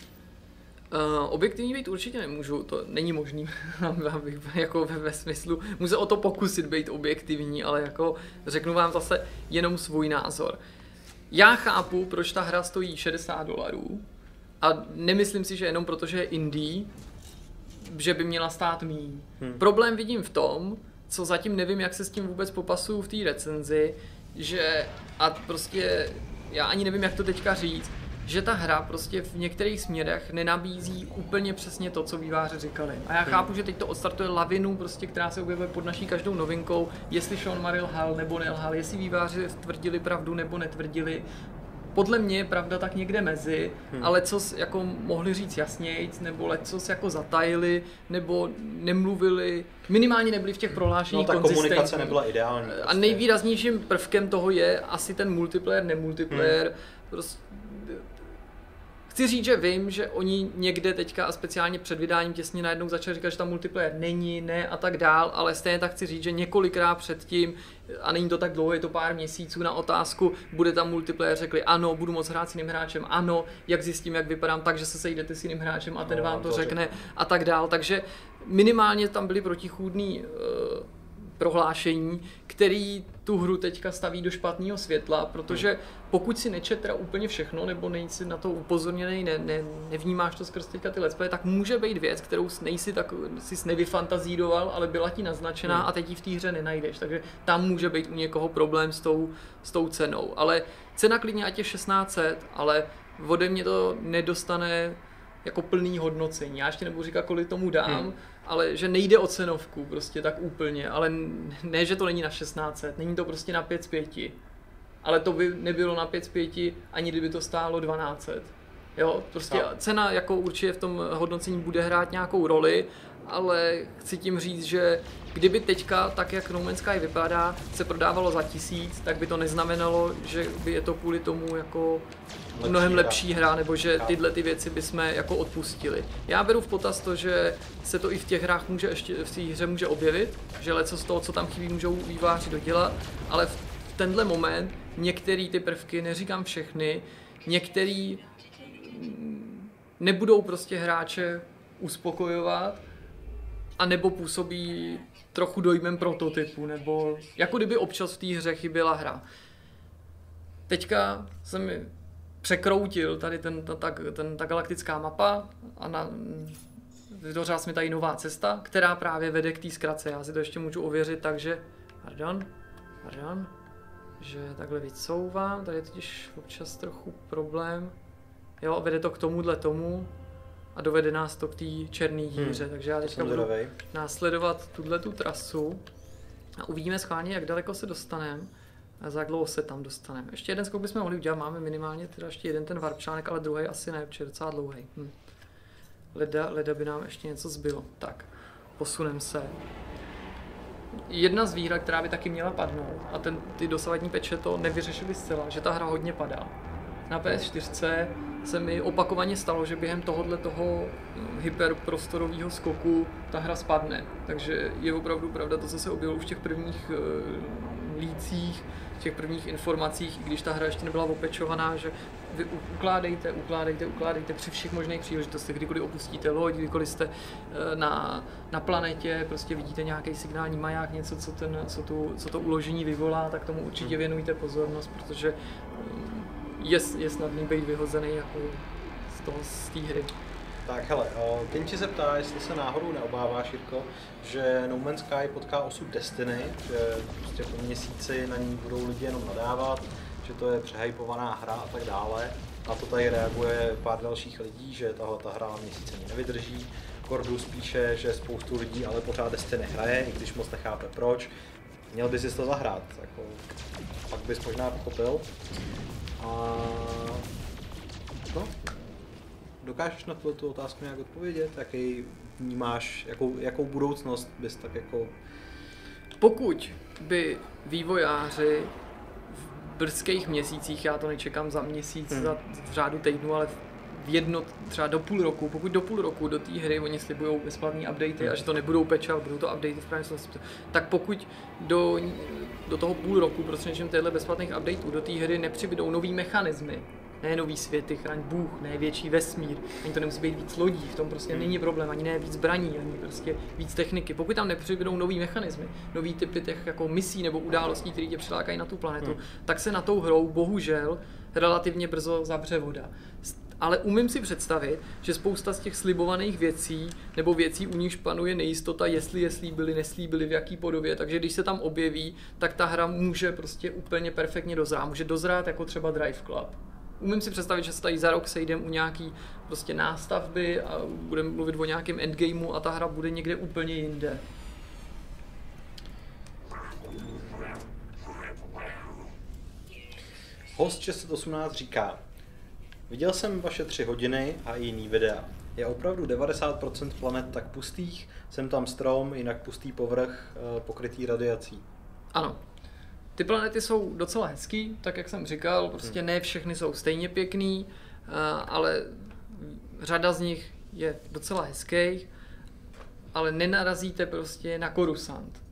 Uh, objektivní být určitě nemůžu, to není možný, abych jako ve, ve smyslu, můžu se o to pokusit být objektivní, ale jako řeknu vám zase jenom svůj názor. Já chápu, proč ta hra stojí šedesát dolarů a nemyslím si, že jenom protože je indie, že by měla stát míň. Hmm. Problém vidím v tom, co zatím nevím, jak se s tím vůbec popasuju v té recenzi, že a prostě já ani nevím, jak to teďka říct, že ta hra prostě v některých směrech nenabízí úplně přesně to, co vývojáři říkali. A já hmm. chápu, že teď to odstartuje lavinu, prostě, která se objevuje pod naší každou novinkou, jestli Sean Murray lhal nebo nelhal, jestli vývojáři tvrdili pravdu nebo netvrdili. Podle mě je pravda tak někde mezi, hmm. ale co jako mohli říct jasnějc, nebo lecos jako zatajili, nebo nemluvili, minimálně nebyli v těch prohlášeních konzistentní. No ta komunikace konzistentní. nebyla ideální. Prostě. A nejvýraznějším prvkem toho je asi ten multiplayer, nemultiplayer. Hmm. Prostě, chci říct, že vím, že oni někde teďka a speciálně před vydáním těsně najednou začali říkat, že tam multiplayer není, ne a tak dál, ale stejně tak chci říct, že několikrát předtím, a není to tak dlouho, je to pár měsíců na otázku, bude tam multiplayer, řekli ano, budu moc hrát s jiným hráčem, ano, jak zjistím, jak vypadám, takže se sejdete s jiným hráčem a ten no, vám to, to řekne řekne a tak dál, takže minimálně tam byly protichůdný uh, prohlášení, který tu hru teďka staví do špatného světla, protože pokud si nečet teda úplně všechno, nebo nejsi na to upozorněný, ne, ne, nevnímáš to skrz teďka ty let's play, tak může být věc, kterou nejsi tak, jsi nevyfantazíroval, ale byla ti naznačená hmm. a teď ji v té hře nenajdeš, takže tam může být u někoho problém s tou, s tou cenou, ale cena klidně ať je šestnáct set, ale ode mě to nedostane jako plný hodnocení. Já ještě nebudu říkat, kolik tomu dám, hmm. ale že nejde o cenovku prostě tak úplně, ale ne, že to není na šestnáct set, není to prostě na pět z pěti. Ale to by nebylo na pět z pěti, ani kdyby to stálo dvanáct set. Jo, prostě no. Cena jako určitě v tom hodnocení bude hrát nějakou roli, ale chci tím říct, že kdyby teďka, tak jak No Man's Sky vypadá, se prodávalo za tisíc, tak by to neznamenalo, že by je to kvůli tomu jako lepší mnohem hra. lepší hra, nebo že tyhle ty věci bychom jako odpustili. Já beru v potaz to, že se to i v těch hrách může ještě, v té hře může objevit, že leco z toho, co tam chybí, můžou vývojáři dodělat, ale v tenhle moment některé ty prvky, neříkám všechny, některé nebudou prostě hráče uspokojovat, a nebo působí trochu dojmem prototypu, nebo jako kdyby občas v té hře chyběla hra. Teďka jsem mi překroutil tady ten, ta, ta, ten, ta galaktická mapa a na, vytvořila se mi tady nová cesta, která právě vede k té zkratce. Já si to ještě můžu ověřit, takže pardon, pardon, že takhle vycouvám, tady je totiž občas trochu problém. Jo, vede to k tomuhle tomu. A dovede nás to k té černé díře, hmm. takže já teďka budu následovat tuhletu trasu a uvidíme schválně, jak daleko se dostaneme a za jak dlouho se tam dostaneme. Ještě jeden skok bychom mohli udělat, máme minimálně teda ještě jeden ten warp článek, ale druhý asi ne, protože je docela dlouhý. Hm. Leda, leda by nám ještě něco zbylo. Tak, posuneme se. Jedna z výhrad, která by taky měla padnout, a ten, ty dosavadní peče to nevyřešili zcela, že ta hra hodně padá. Na P S čtyři se mi opakovaně stalo, že během tohohle toho hyperprostorového skoku ta hra spadne. Takže je opravdu pravda to, co se objevilo už v těch prvních uh, lících, v těch prvních informacích, i když ta hra ještě nebyla opečovaná, že vy ukládejte, ukládejte, ukládejte při všech možných příležitostech, kdykoliv opustíte loď, kdykoliv jste uh, na, na planetě, prostě vidíte nějaký signální maják, něco, co, ten, co, tu, co to uložení vyvolá, tak tomu určitě věnujte pozornost, protože um, Je, je snadný být vyhozený jako z toho, z té hry. Tak hele, ten ti se ptá, jestli se náhodou neobáváš, Jirko, že No Man's Sky potká osud Destiny, že prostě po měsíci na ní budou lidi jenom nadávat, že to je přehypovaná hra a tak dále. Na to tady reaguje pár dalších lidí, že tahle ta hra měsíc ani nevydrží. Cordus píše, že spoustu lidí ale pořád Destiny hraje, i když moc nechápe proč. Měl bys si to zahrát, jako, pak bys možná pochopil. A no, dokážeš na tuto otázku nějak odpovědět? Jaký vnímáš, jakou, jakou budoucnost bys tak jako... Pokud by vývojáři v brzkých měsících, já to nečekám za měsíc, hmm. za v řádu týdnu, ale v jedno, třeba do půl roku, pokud do půl roku do té hry oni slibují bezplatný updaty a že to nebudou patche, ale budou to updaty v právě smyslu, tak pokud do, do toho půl roku prostřednictvím těchto bezplatných updateů do té hry nepřibydou nový mechanismy, ne nový světy, chraň Bůh, ne větší vesmír, ani to nemusí být víc lodí, v tom prostě není problém, ani ne víc zbraní, ani prostě víc techniky. Pokud tam nepřibydou nový mechanismy, nový typy těch jako misí nebo událostí, které tě přilákají na tu planetu, hmm. tak se na tou hrou bohužel relativně brzo zavře voda. Ale umím si představit, že spousta z těch slibovaných věcí, nebo věcí, u nichž panuje nejistota, jestli je slíbili, neslíbili, v jaký podobě, takže když se tam objeví, tak ta hra může prostě úplně perfektně dozrát. Může dozrát jako třeba Drive Club. Umím si představit, že se tady za rok sejdem u nějaký prostě nástavby a budeme mluvit o nějakém endgameu a ta hra bude někde úplně jinde. Host šest set osmnáct říká: viděl jsem vaše tři hodiny a i jiný videa. Je opravdu devadesát procent planet tak pustých, jsem tam strom, jinak pustý povrch pokrytý radiací. Ano. Ty planety jsou docela hezký, tak jak jsem říkal, prostě ne všechny jsou stejně pěkný, ale řada z nich je docela hezkých, ale nenarazíte prostě na Coruscant.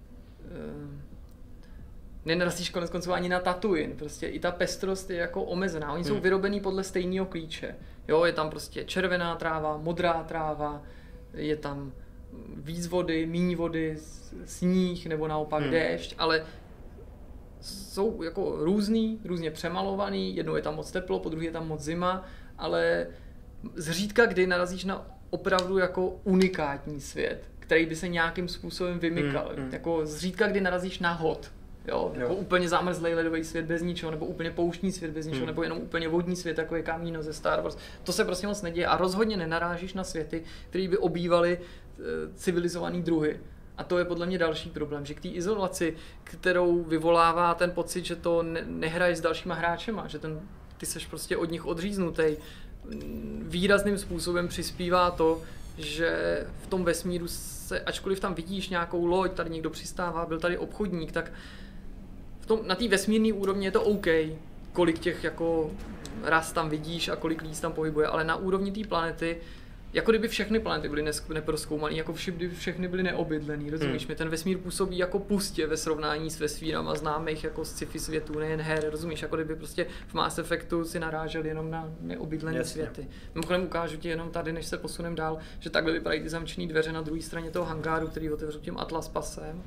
Nenarazíš konec konců ani na Tatooine, prostě i ta pestrost je jako omezená, oni hmm. jsou vyrobený podle stejného klíče. Jo, je tam prostě červená tráva, modrá tráva, je tam víc vody, míň vody, sníh nebo naopak hmm. déšť, ale jsou jako různý, různě přemalovaný, jednou je tam moc teplo, po druhé je tam moc zima, ale zřídka kdy narazíš na opravdu jako unikátní svět, který by se nějakým způsobem vymykal. Hmm. Jako zřídka kdy narazíš na hod. Jo, jako jo. úplně zamrzlej ledový svět bez ničeho, nebo úplně pouštní svět bez ničeho, hmm. nebo jenom úplně vodní svět, jako je Kamino ze Star Wars. To se prostě moc neděje a rozhodně nenarážíš na světy, které by obývaly e, civilizovaný druhy. A to je podle mě další problém, že k té izolaci, kterou vyvolává ten pocit, že to ne, nehraješ s dalšíma hráčema, že ten, ty seš prostě od nich odříznutý, výrazným způsobem přispívá to, že v tom vesmíru se, ačkoliv tam vidíš nějakou loď, tady někdo přistává, byl tady obchodník, tak v tom, na té vesmírné úrovni je to OK, kolik těch jako ras tam vidíš a kolik lidí tam pohybuje, ale na úrovni té planety, jako kdyby všechny planety byly neprozkoumané, jako kdyby všechny byly neobydlený, rozumíš hmm. mi? Ten vesmír působí jako pustě ve srovnání s vesmírama známých jako z sci-fi světů, nejen her, rozumíš? Jako kdyby prostě v Mass Effectu si naráželi jenom na neobydlené světy. Mimochodem ukážu ti jenom tady, než se posunem dál, že takhle vypadají ty zamčené dveře na druhé straně toho hangáru, který otevřu tím Atlas pasem.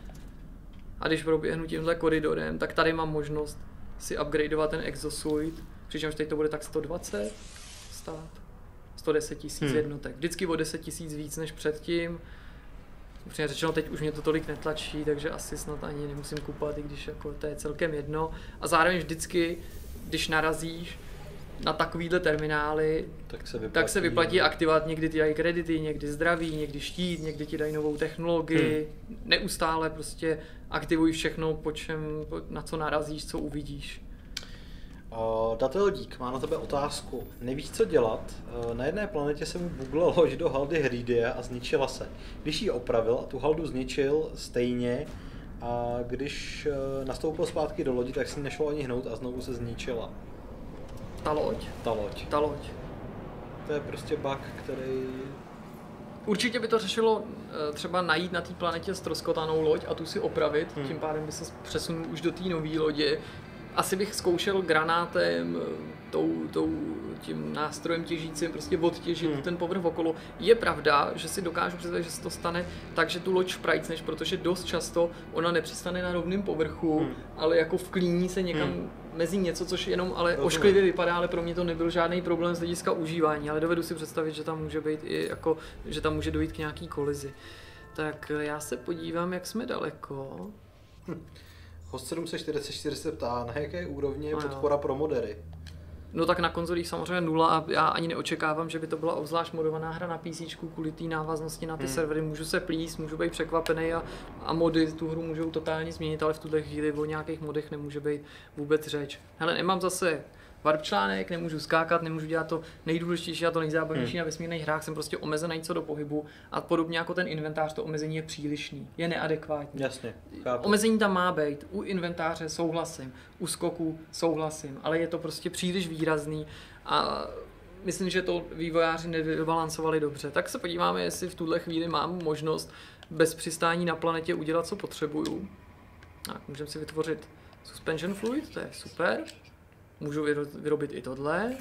A když proběhnu tímhle koridorem, tak tady mám možnost si upgradeovat ten exosuit, přičemž teď to bude tak sto dvacet stát. sto deset tisíc hmm. jednotek. Vždycky o deset tisíc víc než předtím. Upřímně řečeno, teď už mě to tolik netlačí, takže asi snad ani nemusím kupovat, i když jako to je celkem jedno. A zároveň vždycky, když narazíš na takovýhle terminály, tak se vyplatí, tak se vyplatí aktivovat. Někdy ti dají kredity, někdy zdraví, někdy štít, někdy ti dají novou technologii. Hmm. Neustále prostě aktivuj všechno, po čem, na co narazíš, co uvidíš. Uh, Dateldík má na tebe otázku. Nevíš, co dělat? Uh, na jedné planetě se mu bugla loď do haldy Hridia a zničila se. Když ji opravil a tu haldu zničil stejně, a když uh, nastoupil zpátky do lodi, tak si nešlo ani hnout a znovu se zničila. Ta loď? Ta loď. Ta loď. To je prostě bug, který... Určitě by to řešilo uh, třeba najít na té planetě ztroskotanou loď a tu si opravit, hmm. tím pádem by se přesunul už do té nové lodě. Asi bych zkoušel granátem, tou, tou, tím nástrojem těžícím, prostě odtěžit hmm. ten povrch okolo. Je pravda, že si dokážu představit, že se to stane tak, že tu loď šprajcneš, protože dost často ona nepřistane na rovném povrchu, hmm. ale jako vklíní se někam hmm. mezi něco, což jenom ale Rozumím. ošklivě vypadá, ale pro mě to nebyl žádný problém z hlediska užívání, ale dovedu si představit, že tam může být i jako, že tam může dojít k nějaký kolizi. Tak já se podívám, jak jsme daleko. Hm. Host sedm set čtyřicet čtyři se ptá, na jaké úrovni je podpora pro modery? No tak na konzolích samozřejmě nula a já ani neočekávám, že by to byla obzvlášť modovaná hra na PC kvůli té návaznosti na ty hmm. servery. Můžu se plíst, můžu být překvapený a, a mody tu hru můžou totálně změnit, ale v tuhle chvíli o nějakých modech nemůže být vůbec řeč. Hele, nemám zase warp článek, nemůžu skákat, nemůžu dělat to nejdůležitější a to nejzábavnější hmm. na vesmírných hrách, jsem prostě omezený co do pohybu a podobně jako ten inventář, to omezení je přílišný, je neadekvátní. Jasně, chápu. Omezení tam má být, u inventáře souhlasím, u skoku souhlasím, ale je to prostě příliš výrazný a myslím, že to vývojáři nevybalancovali dobře. Tak se podíváme, jestli v tuhle chvíli mám možnost bez přistání na planetě udělat, co potřebuju. Tak, můžeme si vytvořit suspension fluid, to je super. Můžu vyrobit i tohle.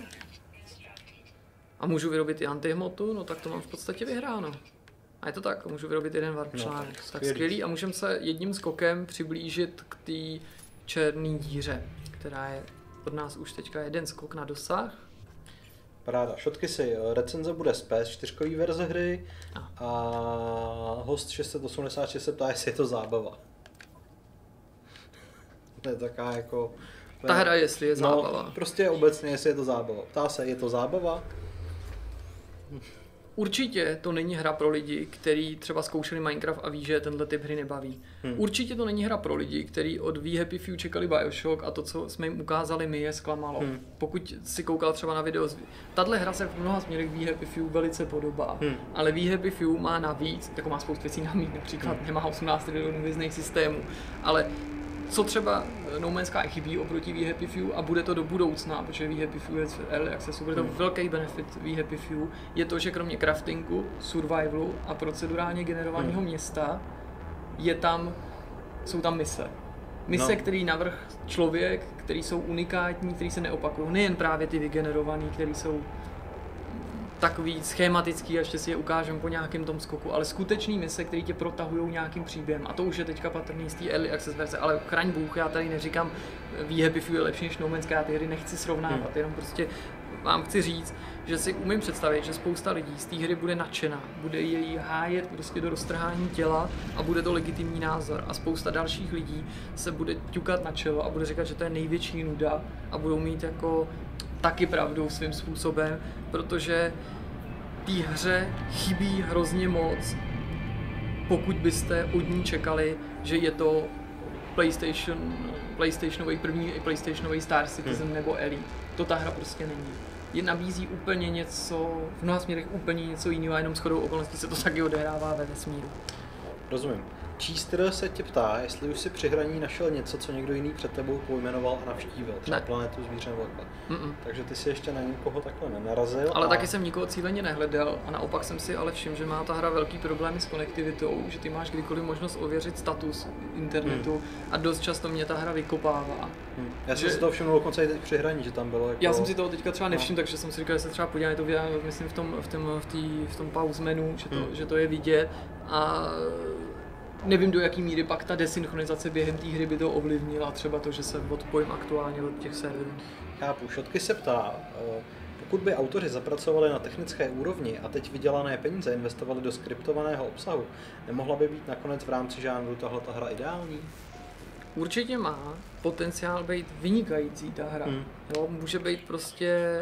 A můžu vyrobit i antihmotu, no tak to mám v podstatě vyhráno. A je to tak, můžu vyrobit jeden warp článek. No, tak, tak skvělý a můžeme se jedním skokem přiblížit k té černé díře, která je od nás už teďka jeden skok na dosah. Paráda. Šotky si, recenze bude z P S čtyři verze hry a, a host šest set osmdesát šest se ptá, jestli je to zábava. To je taká jako... Ta hra, jestli je zábava. No, prostě obecně, jestli je to zábava. Ptá se, je to zábava? Určitě to není hra pro lidi, kteří třeba zkoušeli Minecraft a ví, že tenhle typ hry nebaví. Hmm. Určitě to není hra pro lidi, kteří od We Happy Few čekali Bioshock a to, co jsme jim ukázali my, je zklamalo. Hmm. Pokud si koukal třeba na video, tahle hra se v mnoha směrech We Happy Few velice podobá, hmm. ale We Happy Few má navíc, jako má spoustu věcí navíc, například hmm. nemá osmnáct trilionů hvězdných systémů, ale co třeba No Man's Sky chybí oproti We Happy Few a bude to do budoucna, protože We Happy Few je early accessu, bude to hmm. velký benefit We Happy Few, je to, že kromě craftingu, survivalu a procedurálně generovaného hmm. města je tam, jsou tam mise. Mise, no. který navrh člověk, který jsou unikátní, který se neopakují, nejen právě ty vygenerovaný, který jsou takový schematický, ještě si je ukážem po nějakém tom skoku, ale skutečný mise, které tě protahují nějakým příběhem. A to už je teďka patrný z té early access verze, ale chraň Bůh, já tady neříkám, We Happy Few je lepší než No Man's Sky, já ty hry nechci srovnávat, hmm. jenom prostě vám chci říct, že si umím představit, že spousta lidí z té hry bude nadšená, bude její hájet prostě do roztrhání těla a bude to legitimní názor. A spousta dalších lidí se bude ťukat na čelo a bude říkat, že to je největší nuda a budou mít jako taky pravdu svým způsobem, protože té hře chybí hrozně moc, pokud byste od ní čekali, že je to PlayStation, PlayStationový první PlayStationový Star Citizen hmm. nebo Elite. To ta hra prostě není. je nabízí úplně něco, v mnoha směrech úplně něco jiného a jenom shodou okolností se to taky odehrává ve vesmíru. Rozumím. Cheester se tě ptá, jestli už si při hraní našel něco, co někdo jiný před tebou pojmenoval a navštívil, třeba ne. planetu zvířeného vlka. Mm-mm. Takže ty si ještě na nikoho takhle nenarazil. Ale a... taky jsem nikoho cíleně nehledal a naopak jsem si ale všiml, že má ta hra velký problémy s konektivitou, že ty máš kdykoliv možnost ověřit status internetu hmm. a dost často mě ta hra vykopává. Hmm. Já jsem že... si toho všiml dokonce i teď při hraní, že tam bylo jako... Já jsem si toho teďka třeba nevšiml, no. takže jsem si říkal, že se třeba podívám, to videa, myslím v tom, v tom, v tý, v tom pause menu, že to, hmm. že to je vidět a nevím, do jaký míry pak ta desynchronizace během té hry by to ovlivnila, třeba to, že se odpojím aktuálně od těch serverů. Chápu, Šotky se ptá, pokud by autoři zapracovali na technické úrovni a teď vydělané peníze investovali do skriptovaného obsahu, nemohla by být nakonec v rámci žánru tahle ta hra ideální? Určitě má potenciál být vynikající ta hra. Hmm. Jo, může být prostě...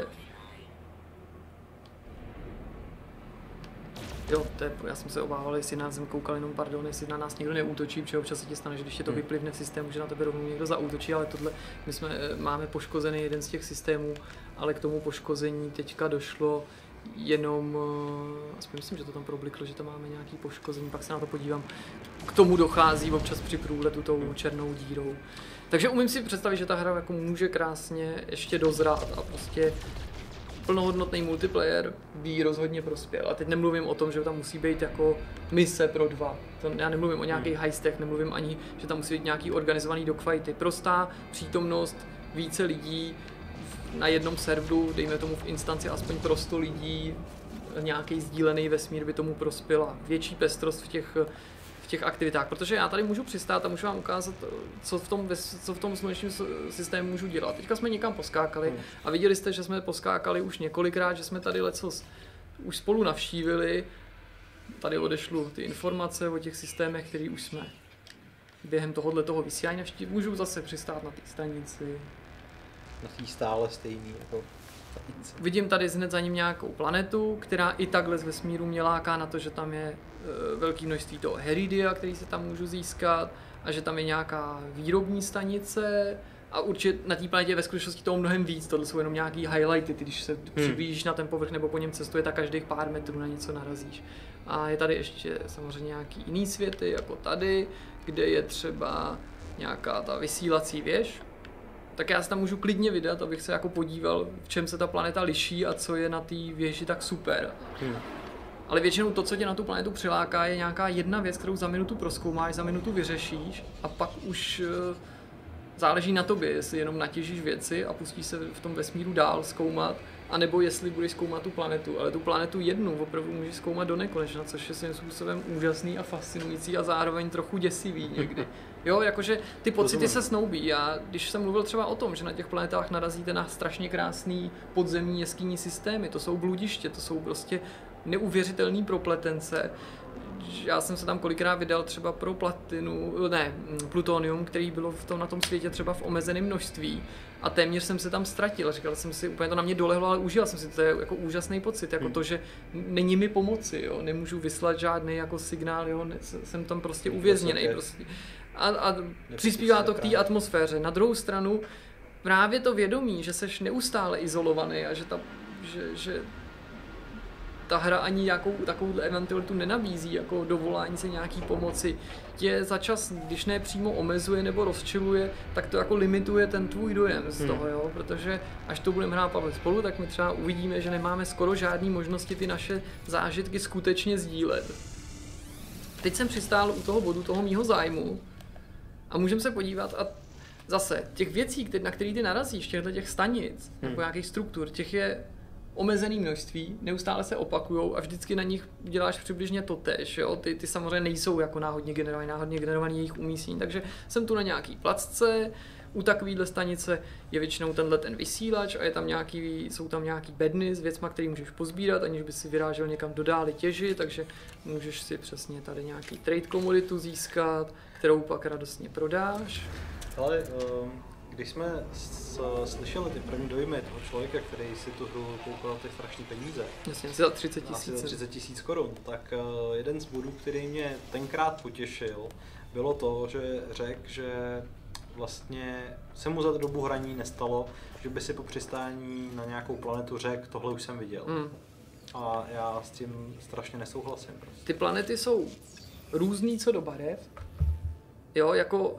Jo, to je, já jsem se obával, jestli nás jsem koukal jenom, pardon, jestli na nás někdo neútočí, protože občas se ti stane, že když tě to vyplivne v systému, že na tebe rovnou někdo zaútočí, ale tohle, my jsme, máme poškozený jeden z těch systémů, ale k tomu poškození teďka došlo jenom, aspoň myslím, že to tam probliklo, že tam máme nějaký poškození, pak se na to podívám, k tomu dochází občas při průletu tou černou dírou. Takže umím si představit, že ta hra jako může krásně ještě dozrát a prostě plnohodnotný multiplayer by jí rozhodně prospěl. A teď nemluvím o tom, že tam musí být jako mise pro dva. To, já nemluvím o nějakých heistech, nemluvím ani, že tam musí být nějaký organizovaný dogfighty. Prostá přítomnost více lidí na jednom serveru, dejme tomu v instanci aspoň pro sto lidí, nějaký sdílený vesmír by tomu prospěla. Větší pestrost v těch v těch aktivitách, protože já tady můžu přistát a můžu vám ukázat, co v tom, co v tom slunečním systému můžu dělat. Teďka jsme někam poskákali a viděli jste, že jsme poskákali už několikrát, že jsme tady lecos už spolu navštívili. Tady odešlu ty informace o těch systémech, které už jsme během tohohle toho vysílání navštívili. Můžu zase přistát na té stanici. Na té stále stejný jako stanici. Vidím tady hned za ním nějakou planetu, která i takhle z vesmíru mě láká na to, že tam je velké množství toho heridia, který se tam můžu získat a že tam je nějaká výrobní stanice a určitě na té planetě je ve skutečnosti toho mnohem víc, tohle jsou jenom nějaký highlighty, ty, když se hmm. přiblížíš na ten povrch nebo po něm cestuje, tak každých pár metrů na něco narazíš. A je tady ještě samozřejmě nějaký jiný světy, jako tady, kde je třeba nějaká ta vysílací věž. Tak já se tam můžu klidně vydat, abych se jako podíval, v čem se ta planeta liší a co je na té věži tak super. Hmm. Ale většinou to, co tě na tu planetu přiláká, je nějaká jedna věc, kterou za minutu prozkoumáš, za minutu vyřešíš a pak už uh, záleží na tobě, jestli jenom natěžíš věci a pustíš se v tom vesmíru dál zkoumat, anebo jestli budeš zkoumat tu planetu. Ale tu planetu jednu opravdu můžeš zkoumat do nekonečna, což je svým způsobem úžasný a fascinující a zároveň trochu děsivý někdy. Jo, jakože ty pocity se snoubí. Já, když jsem mluvil třeba o tom, že na těch planetách narazíte na strašně krásný podzemní jeskyní systémy, to jsou bludiště, to jsou prostě neuvěřitelný propletence. Já jsem se tam kolikrát vydal třeba pro platinu, ne, plutonium, který bylo v tom, na tom světě třeba v omezeném množství a téměř jsem se tam ztratil. Říkal jsem si, úplně to na mě dolehlo, ale užil jsem si to, je jako úžasný pocit, jako hmm. to, že není mi pomoci, jo, nemůžu vyslat žádný jako signál, jo, ne, jsem tam prostě uvězněný prostě. A, a přispívá to k té atmosféře. Na druhou stranu právě to vědomí, že seš neustále izolovaný a že ta, že, že ta hra ani nějakou takovou eventualitu nenabízí, jako dovolání se nějaký pomoci, tě za čas, když ne přímo omezuje nebo rozčiluje, tak to jako limituje ten tvůj dojem z toho, jo? Protože až to budeme hrát Pavel spolu, tak my třeba uvidíme, že nemáme skoro žádné možnosti ty naše zážitky skutečně sdílet. Teď jsem přistál u toho bodu toho mýho zájmu a můžeme se podívat a zase těch věcí, na které ty narazíš, těchto těch stanic, hmm. nebo nějakých struktur, těch je omezený množství, neustále se opakujou a vždycky na nich děláš přibližně totéž, jo? Ty, ty samozřejmě nejsou jako náhodně generovaný, náhodně generovaný jejich umístění, takže jsem tu na nějaký placce, u takovýhle stanice je většinou tenhle ten vysílač a je tam nějaký, jsou tam nějaký bedny s věcma, který můžeš pozbírat, aniž by si vyrážel někam do dály těži, takže můžeš si přesně tady nějaký trade komoditu získat, kterou pak radostně prodáš. Ale um... když jsme slyšeli ty první dojmy toho člověka, který si tu hru koupil ty strašné peníze, jasně, asi za třicet tisíc. Asi za třicet tisíc korun, tak jeden z bodů, který mě tenkrát potěšil, bylo to, že řekl, že vlastně se mu za dobu hraní nestalo, že by si po přistání na nějakou planetu řekl, tohle už jsem viděl. Mm. A já s tím strašně nesouhlasím. Prostě. Ty planety jsou různý co do barev. Jo, jako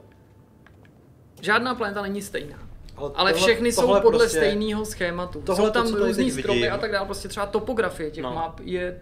žádná planeta není stejná. Ale, Ale tohle, všechny jsou podle prostě, stejného schématu. Jsou tam to, různý stromy a tak dále. Prostě třeba topografie těch no. map je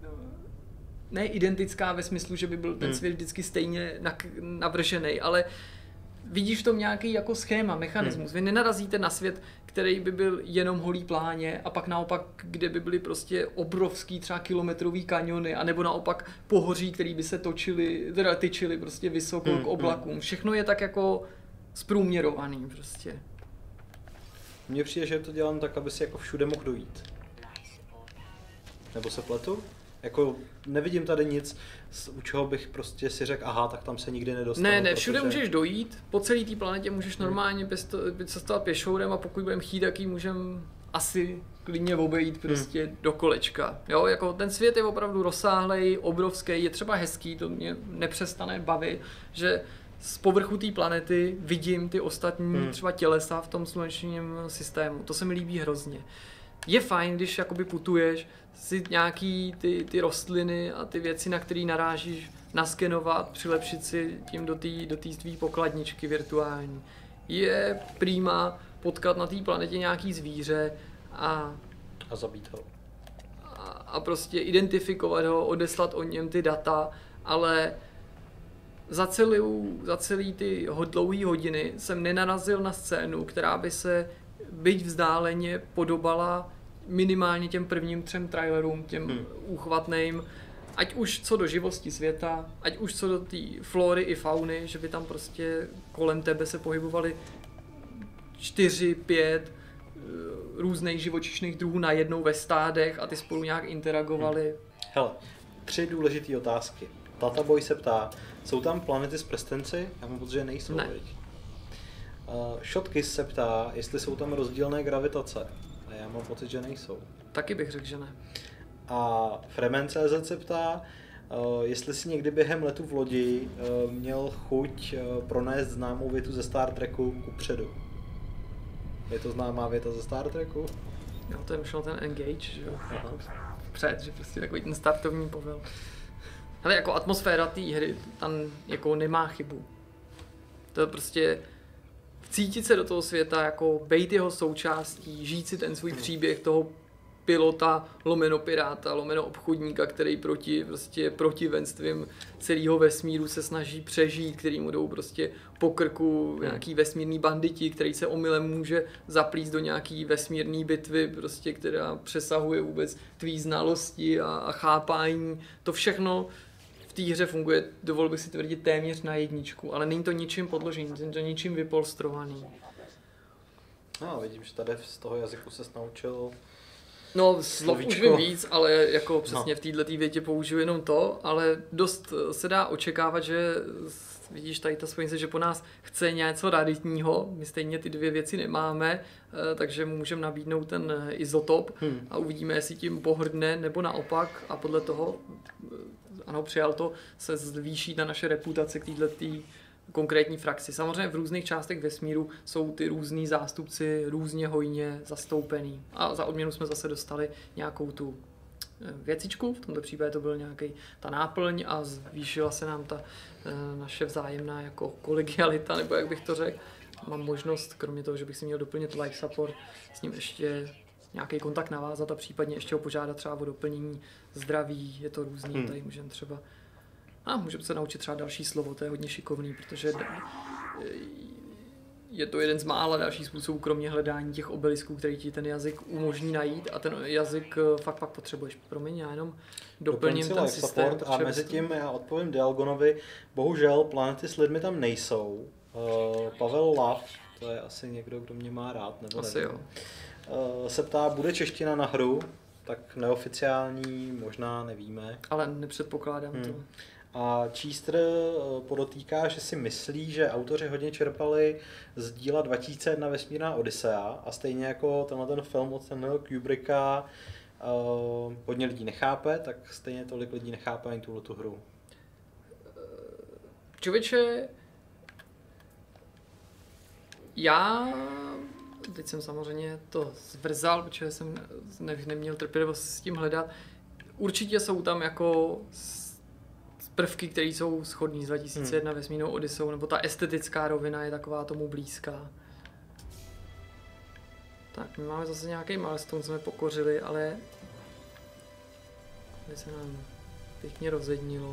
ne identická ve smyslu, že by byl ten svět vždycky stejně navržený, ale vidíš v tom nějaký jako schéma, mechanismus. Hmm. Vy nenarazíte na svět, který by byl jenom holý pláně a pak naopak, kde by byly prostě obrovský třeba kilometrový kaniony, anebo naopak pohoří, který by se točily, teda tyčily prostě vysoko hmm. k oblakům. Všechno je tak jako zprůměrovaný prostě. Mně přijde, že to dělám tak, aby si jako všude mohl dojít. Nebo se pletu? Jako nevidím tady nic, u čeho bych prostě si řekl, aha, tak tam se nikdy nedostanu. Ne, ne, všude protože... můžeš dojít, po celé té planetě můžeš normálně hmm. cestovat pěšourem a pokud budeme chtít, tak ji můžeme asi klidně obejít prostě hmm. do kolečka. Jo, jako ten svět je opravdu rozsáhlej, obrovský, je třeba hezký, to mě nepřestane bavit, že z povrchu té planety vidím ty ostatní hmm. třeba tělesa v tom slunečním systému. To se mi líbí hrozně. Je fajn, když jakoby putuješ, si nějaký ty, ty rostliny a ty věci, na které narážíš, naskenovat, přilepšit si tím do té do té tvý pokladničky virtuální. Je prima potkat na té planetě nějaký zvíře a... A zabít ho. A, a prostě identifikovat ho, odeslat o něm ty data, ale za, celou, za celý ty dlouhé hodiny jsem nenarazil na scénu, která by se byť vzdáleně podobala minimálně těm prvním třem trailerům, těm hmm. úchvatným, ať už co do živosti světa, ať už co do té flory i fauny, že by tam prostě kolem tebe se pohybovaly čtyři, pět různých živočišných druhů najednou ve stádech a ty spolu nějak interagovali. Hmm. Hele, tři důležité otázky. Tataboy se ptá, jsou tam planety s prstenci? Já mám pocit, že nejsou. Ne. Uh, Shotkiss se ptá, jestli jsou tam rozdílné gravitace. A já mám pocit, že nejsou. Taky bych řekl, že ne. A Fremen tečka cé zet se ptá, uh, jestli si někdy během letu v lodi uh, měl chuť uh, pronést známou větu ze Star Treku kupředu. Je to známá věta ze Star Treku? Jo, to je myšlel ten engage, že jo. Vpřed, že prostě takový ten startovní povel. Hele, jako atmosféra té hry tam jako nemá chybu. To je prostě cítit se do toho světa, jako bejt jeho součástí, žít si ten svůj příběh toho pilota, lomeno piráta, lomeno obchodníka, který proti prostě protivenstvím celého vesmíru se snaží přežít, který mu jdou prostě po krku nějaký vesmírný banditi, který se omylem může zaplíst do nějaký vesmírný bitvy, prostě, která přesahuje vůbec tvý znalosti a, a chápání. To všechno v té hře funguje, dovolil bych si tvrdit, téměř na jedničku, ale není to ničím podložený, není to ničím vypolstrovaný. No, vidím, že tady z toho jazyku ses naučil. No, slov už vím víc, ale jako přesně no. v této větě použiju jenom to, ale dost se dá očekávat, že vidíš tady ta spojnice, že po nás chce něco raritního, my stejně ty dvě věci nemáme, takže mu můžeme nabídnout ten izotop hmm. a uvidíme, jestli tím pohrdne nebo naopak a podle toho, ano, přijal to, se zvýší na naše reputace k této konkrétní frakci. Samozřejmě v různých částech vesmíru jsou ty různý zástupci různě hojně zastoupený. A za odměnu jsme zase dostali nějakou tu věcičku, v tomto případě to byl nějaký ta náplň a zvýšila se nám ta naše vzájemná jako kolegialita, nebo jak bych to řekl. Mám možnost, kromě toho, že bych si měl doplnit life support, s ním ještě nějaký kontakt navázat a případně ještě ho požádat třeba o doplnění zdraví, je to různý, hmm. tady můžeme třeba a můžeme se naučit třeba další slovo, to je hodně šikovný, protože je to jeden z mála dalších způsobů, kromě hledání těch obelisků, který ti ten jazyk umožní najít a ten jazyk fakt pak potřebuješ. Promiň, já jenom doplním ten systém. A mezi tím já odpovím Dialgonovi, bohužel planety s lidmi tam nejsou. Uh, Pavel Lav, to je asi někdo, kdo mě má rád, nebo asi nevím. Jo. Uh, se ptá, bude čeština na hru? Tak neoficiální, možná nevíme. Ale nepředpokládám hmm. to. A Čístr podotýká, že si myslí, že autoři hodně čerpali z díla dva tisíce jedna Vesmírná Odysea a stejně jako tenhle ten film od Stanleyho Kubricka uh, hodně lidí nechápe, tak stejně tolik lidí nechápe ani tuhletu hru. Člověče, Já teď jsem samozřejmě to zvrzal, protože jsem ne, neměl trpělivost s tím hledat. Určitě jsou tam jako prvky, které jsou shodný z dva tisíce jedna hmm. vesmírnou Odysseu, nebo ta estetická rovina je taková tomu blízká. Tak, my máme zase nějaký milestone, jsme pokořili, ale tady se nám pěkně rozednilo.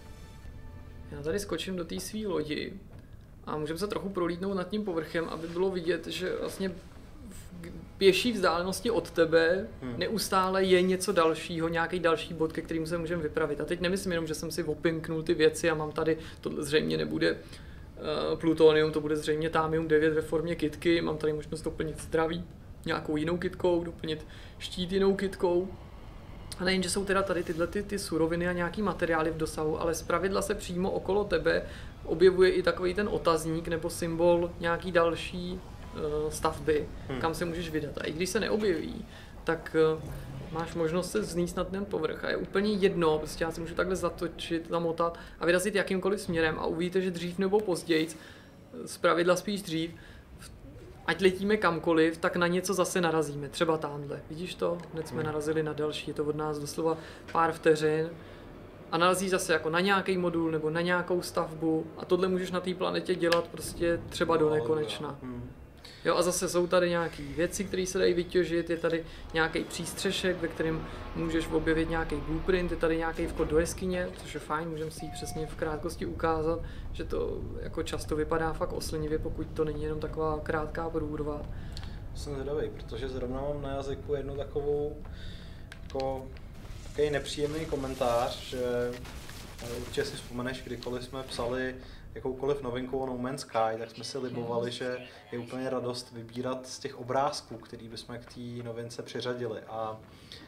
Já tady skočím do té svý lodi a můžeme se trochu prolítnout nad tím povrchem, aby bylo vidět, že vlastně v pěší vzdálenosti od tebe hmm. neustále je něco dalšího, nějaký další bod, ke kterým se můžeme vypravit. A teď nemyslím jenom, že jsem si opinknul ty věci a mám tady, tohle zřejmě nebude uh, plutonium, to bude zřejmě támium devět ve formě kytky, mám tady možnost doplnit zdraví nějakou jinou kytkou, doplnit štít jinou kytkou. A nejen, že jsou teda tady tyhle ty, ty suroviny a nějaký materiály v dosahu, ale zpravidla se přímo okolo tebe objevuje i takový ten otazník nebo symbol nějaký další uh, stavby, hmm. kam se můžeš vydat. A i když se neobjeví, tak uh, máš možnost se vznést na ten povrch a je úplně jedno, prostě já si můžu takhle zatočit, zamotat a vyrazit jakýmkoliv směrem a uvidíte, že dřív nebo později, zpravidla spíš dřív, ať letíme kamkoliv, tak na něco zase narazíme, třeba tamhle. Vidíš to? Hned jsme narazili na další, je to od nás doslova pár vteřin. A narazí zase jako na nějaký modul nebo na nějakou stavbu a tohle můžeš na té planetě dělat prostě třeba do nekonečna. Jo, a zase jsou tady nějaké věci, které se dají vytěžit, je tady nějaký přístřešek, ve kterém můžeš objevit nějaký blueprint, je tady nějaký vchod do jeskyně, což je fajn, můžeme si ji přesně v krátkosti ukázat, že to jako často vypadá fakt oslnivě, pokud to není jenom taková krátká průrva. Jsem zvědavý, protože zrovna mám na jazyku jednu takovou jako takový nepříjemný komentář, že určitě si vzpomeneš, kdykoliv jsme psali jakoukoliv novinku o No Man's Sky, tak jsme si libovali, že je úplně radost vybírat z těch obrázků, který bychom k té novince přiřadili. A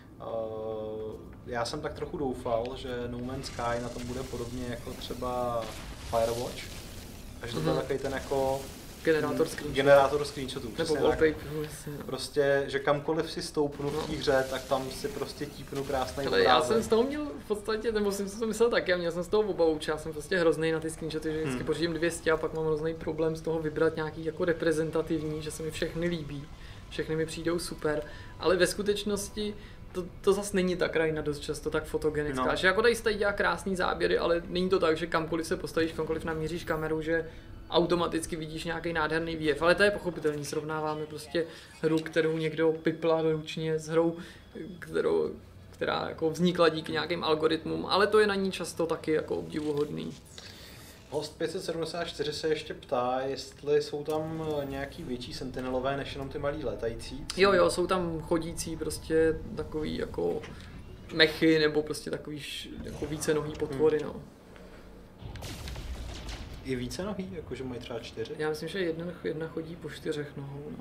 uh, já jsem tak trochu doufal, že No Man's Sky na tom bude podobně jako třeba Firewatch. A že to byl mm-hmm. takový ten jako generátor screenshotů. Generátor screenshotů. Nebo wallpaperů. Prostě, že kamkoliv si stoupnu v té hře, tak tam si prostě típnu krásný obrázek. Já jsem z toho měl v podstatě, nebo jsem si to myslel taky, a měl jsem z toho obavu, já jsem prostě hrozný na ty screenshoty, že vždycky hmm. pořídím dvě stě a pak mám hrozný problém z toho vybrat nějaký jako reprezentativní, že se mi všechny líbí, všechny mi přijdou super, ale ve skutečnosti to, to zase není ta krajina dost často tak fotogenická, no. Že jako tady se tady dělá krásný záběry, ale není to tak, že kamkoliv se postavíš, kamkoliv namíříš kameru, že automaticky vidíš nějaký nádherný výjev, ale to je pochopitelný, srovnáváme prostě hru, kterou někdo pipla ručně s hrou, kterou, která jako vznikla díky nějakým algoritmům, ale to je na ní často taky jako obdivuhodný. Host pět set sedmdesát čtyři se ještě ptá, jestli jsou tam nějaký větší sentinelové než jenom ty malí létající. Jo, jo, jsou tam chodící prostě takový jako mechy nebo prostě takový jako vícenohý potvory, hmm. no. Je více nohý, jakože mají třeba čtyři? Já myslím, že jedna, jedna chodí po čtyřech nohou. No.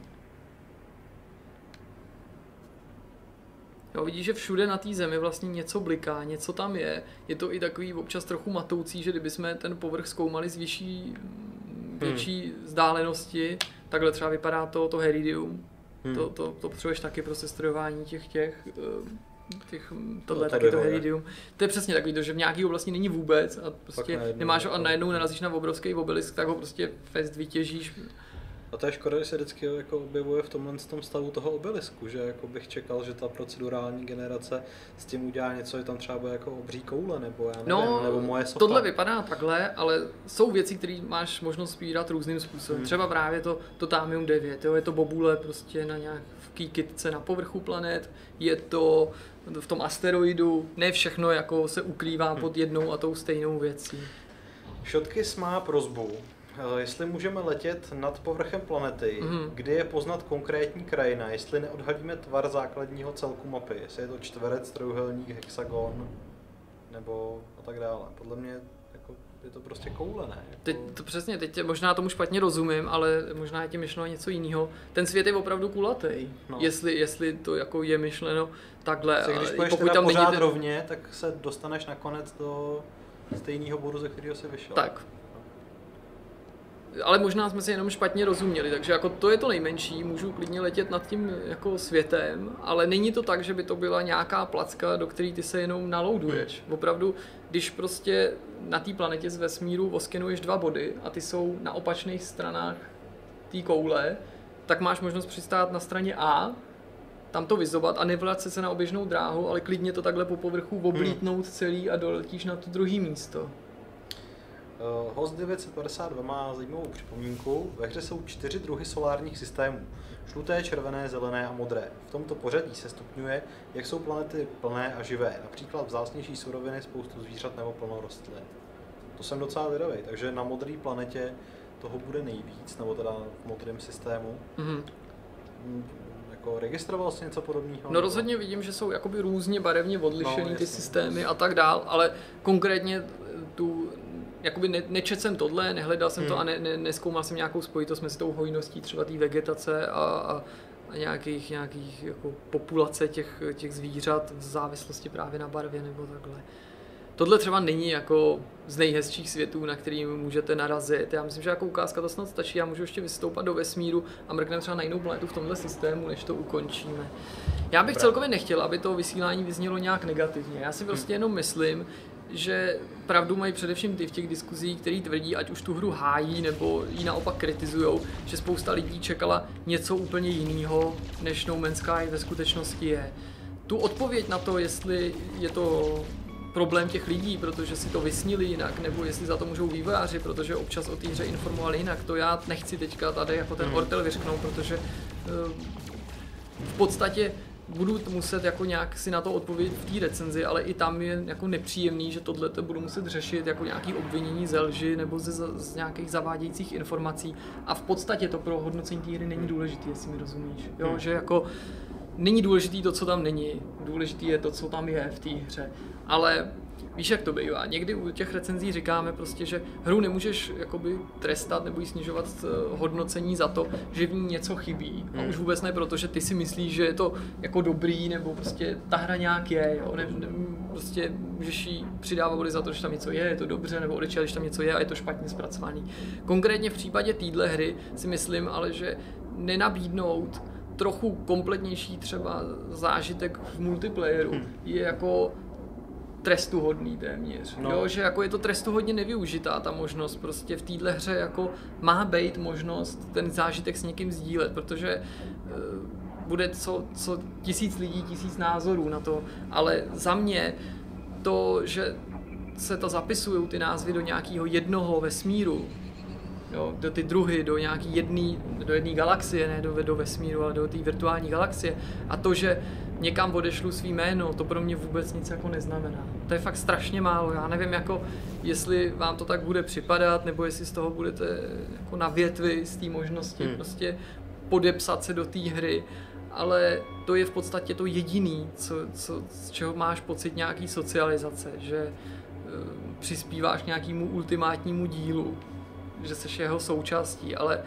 Jo, vidíš, že všude na té zemi vlastně něco bliká, něco tam je. Je to i takový občas trochu matoucí, že kdybychom ten povrch zkoumali z vyšší, větší hmm. vzdálenosti, takhle třeba vypadá to, to heridium. Hmm. To, to, to potřebuješ taky pro sestrojování těch těch... Těch, tohle to taky to heridium. To je přesně takový to, že v nějaké oblasti není vůbec a prostě najednou, nemáš ho a najednou narazíš na obrovský obelisk, tak ho prostě fest vytěžíš. A to je škoda, že se vždycky jako objevuje v tomhle tom stavu toho obelisku, že jako bych čekal, že ta procedurální generace s tím udělá něco, že tam třeba bude jako obří koule, nebo já nevím, no, nebo moje socha. Tohle vypadá takhle, ale jsou věci, které máš možnost sbírat různým způsobem. Hmm. Třeba právě to, to támium devět, jo, je to bobule prostě na nějaký kytce na povrchu planet, je to v tom asteroidu, ne všechno jako se ukrývá hmm. pod jednou a tou stejnou věcí. Shotkys má prosbu. Jestli můžeme letět nad povrchem planety, mm. kdy je poznat konkrétní krajina, jestli neodhalíme tvar základního celku mapy, jestli je to čtverec, trojúhelník, hexagon, nebo a tak dále. Podle mě jako, je to prostě koule, ne? Jako... Teď to přesně, teď možná tomu špatně rozumím, ale možná je ti myšleno něco jiného. Ten svět je opravdu kulatý, no. jestli, jestli to jako je myšleno takhle. Se, když půjdeš teda tam pořád ten... rovně, tak se dostaneš nakonec do stejného bodu, ze kterého jsi vyšel. Tak. Ale možná jsme si jenom špatně rozuměli, takže jako to je to nejmenší, můžu klidně letět nad tím jako světem, ale není to tak, že by to byla nějaká placka, do které ty se jenom nalouduješ. Opravdu, když prostě na té planetě z vesmíru oskenuješ dva body a ty jsou na opačných stranách té koule, tak máš možnost přistát na straně A, tam to vyzobat a nevracet se na oběžnou dráhu, ale klidně to takhle po povrchu oblítnout hmm. celý a doletíš na to druhé místo. Uh, Host devět set padesát dva má zajímavou připomínku. Ve hře jsou čtyři druhy solárních systémů. Žluté, červené, zelené a modré. V tomto pořadí se stupňuje, jak jsou planety plné a živé. Například vzácnější suroviny, spoustu zvířat nebo plno rostlin. To jsem docela vědavý, takže na modré planetě toho bude nejvíc, nebo teda v modrém systému. Mm-hmm. Jako registroval jsi něco podobného? No rozhodně vidím, že jsou jakoby různě barevně odlišený no, ty systémy a tak dál, ale konkrétně tu jakoby ne, nečetl jsem tohle, nehledal jsem hmm. to a ne, ne, nezkoumal jsem nějakou spojitost mezi tou hojností třeba té vegetace a, a, a nějakých, nějakých jako populace těch, těch zvířat v závislosti právě na barvě nebo takhle. Tohle třeba není jako z nejhezčích světů, na který můžete narazit. Já myslím, že jako ukázka to snad stačí. Já můžu ještě vystoupat do vesmíru a mrkneme třeba na jinou planetu v tomhle systému, než to ukončíme. Já bych celkově nechtěl, aby to vysílání vyznělo nějak negativně. Já si prostě jenom myslím, že pravdu mají především ty v těch diskuzích, který tvrdí, ať už tu hru hájí nebo ji naopak kritizujou, že spousta lidí čekala něco úplně jiného, než No Man's Sky ve skutečnosti je. Tu odpověď na to, jestli je to problém těch lidí, protože si to vysnili jinak, nebo jestli za to můžou vývojáři, protože občas o té hře informovali jinak, to já nechci teďka tady jako ten ortel vyřknout, protože uh, v podstatě budu muset jako nějak si na to odpovědět v té recenzi, ale i tam je jako nepříjemný, že tohle to budu muset řešit jako nějaký obvinění ze lži nebo ze, z nějakých zavádějících informací a v podstatě to pro hodnocení té hry není důležité, jestli mi rozumíš, jo, že jako není důležitý to, co tam není, důležitý je to, co tam je v té hře, ale víš, jak to bývá. Někdy u těch recenzí říkáme prostě, že hru nemůžeš jakoby trestat nebo jí snižovat hodnocení za to, že v ní něco chybí. A už vůbec ne proto, že ty si myslíš, že je to jako dobrý, nebo prostě ta hra nějak je, jo. Ne, ne, prostě můžeš jí přidávat body za to, že tam něco je, je to dobře, nebo odečítat, když tam něco je a je to špatně zpracovaný. Konkrétně v případě téhle hry si myslím ale, že nenabídnout trochu kompletnější třeba zážitek v multiplayeru je jako trestuhodný téměř, no. Jo, že jako je to trestuhodně nevyužitá ta možnost, prostě v téhle hře jako má být možnost ten zážitek s někým sdílet, protože uh, bude co, co tisíc lidí, tisíc názorů na to, ale za mě to, že se to zapisují ty názvy do nějakého jednoho vesmíru, jo, do ty druhy, do nějaký jedný, do jedné galaxie, ne do, do vesmíru, ale do té virtuální galaxie. A to, že někam odešlu svý jméno, to pro mě vůbec nic jako neznamená. To je fakt strašně málo. Já nevím, jako, jestli vám to tak bude připadat, nebo jestli z toho budete jako na větvi z té možnosti hmm. prostě podepsat se do té hry. Ale to je v podstatě to jediný, co, co, z čeho máš pocit nějaký socializace, že e, přispíváš nějakému ultimátnímu dílu, že jsi jeho součástí, ale...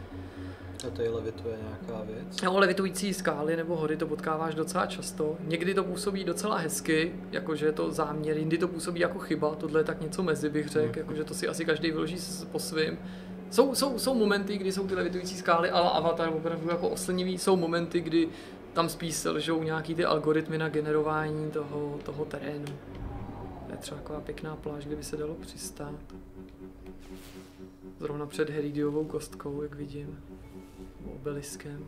A to je levituje nějaká věc? No, levitující skály nebo hory to potkáváš docela často. Někdy to působí docela hezky, jakože je to záměr, jindy to působí jako chyba, tohle je tak něco mezi, bych řekl, mm. jakože to si asi každý vyloží po svým. Jsou, jsou, jsou momenty, kdy jsou ty levitující skály ale Avatar opravdu jako oslnivý, jsou momenty, kdy tam spíš se lžou nějaký ty algoritmy na generování toho, toho terénu. To je třeba taková pěkná pláž, kde by se dalo přistát. Zrovna před Heridiovou kostkou, jak vidím. Obeliskem.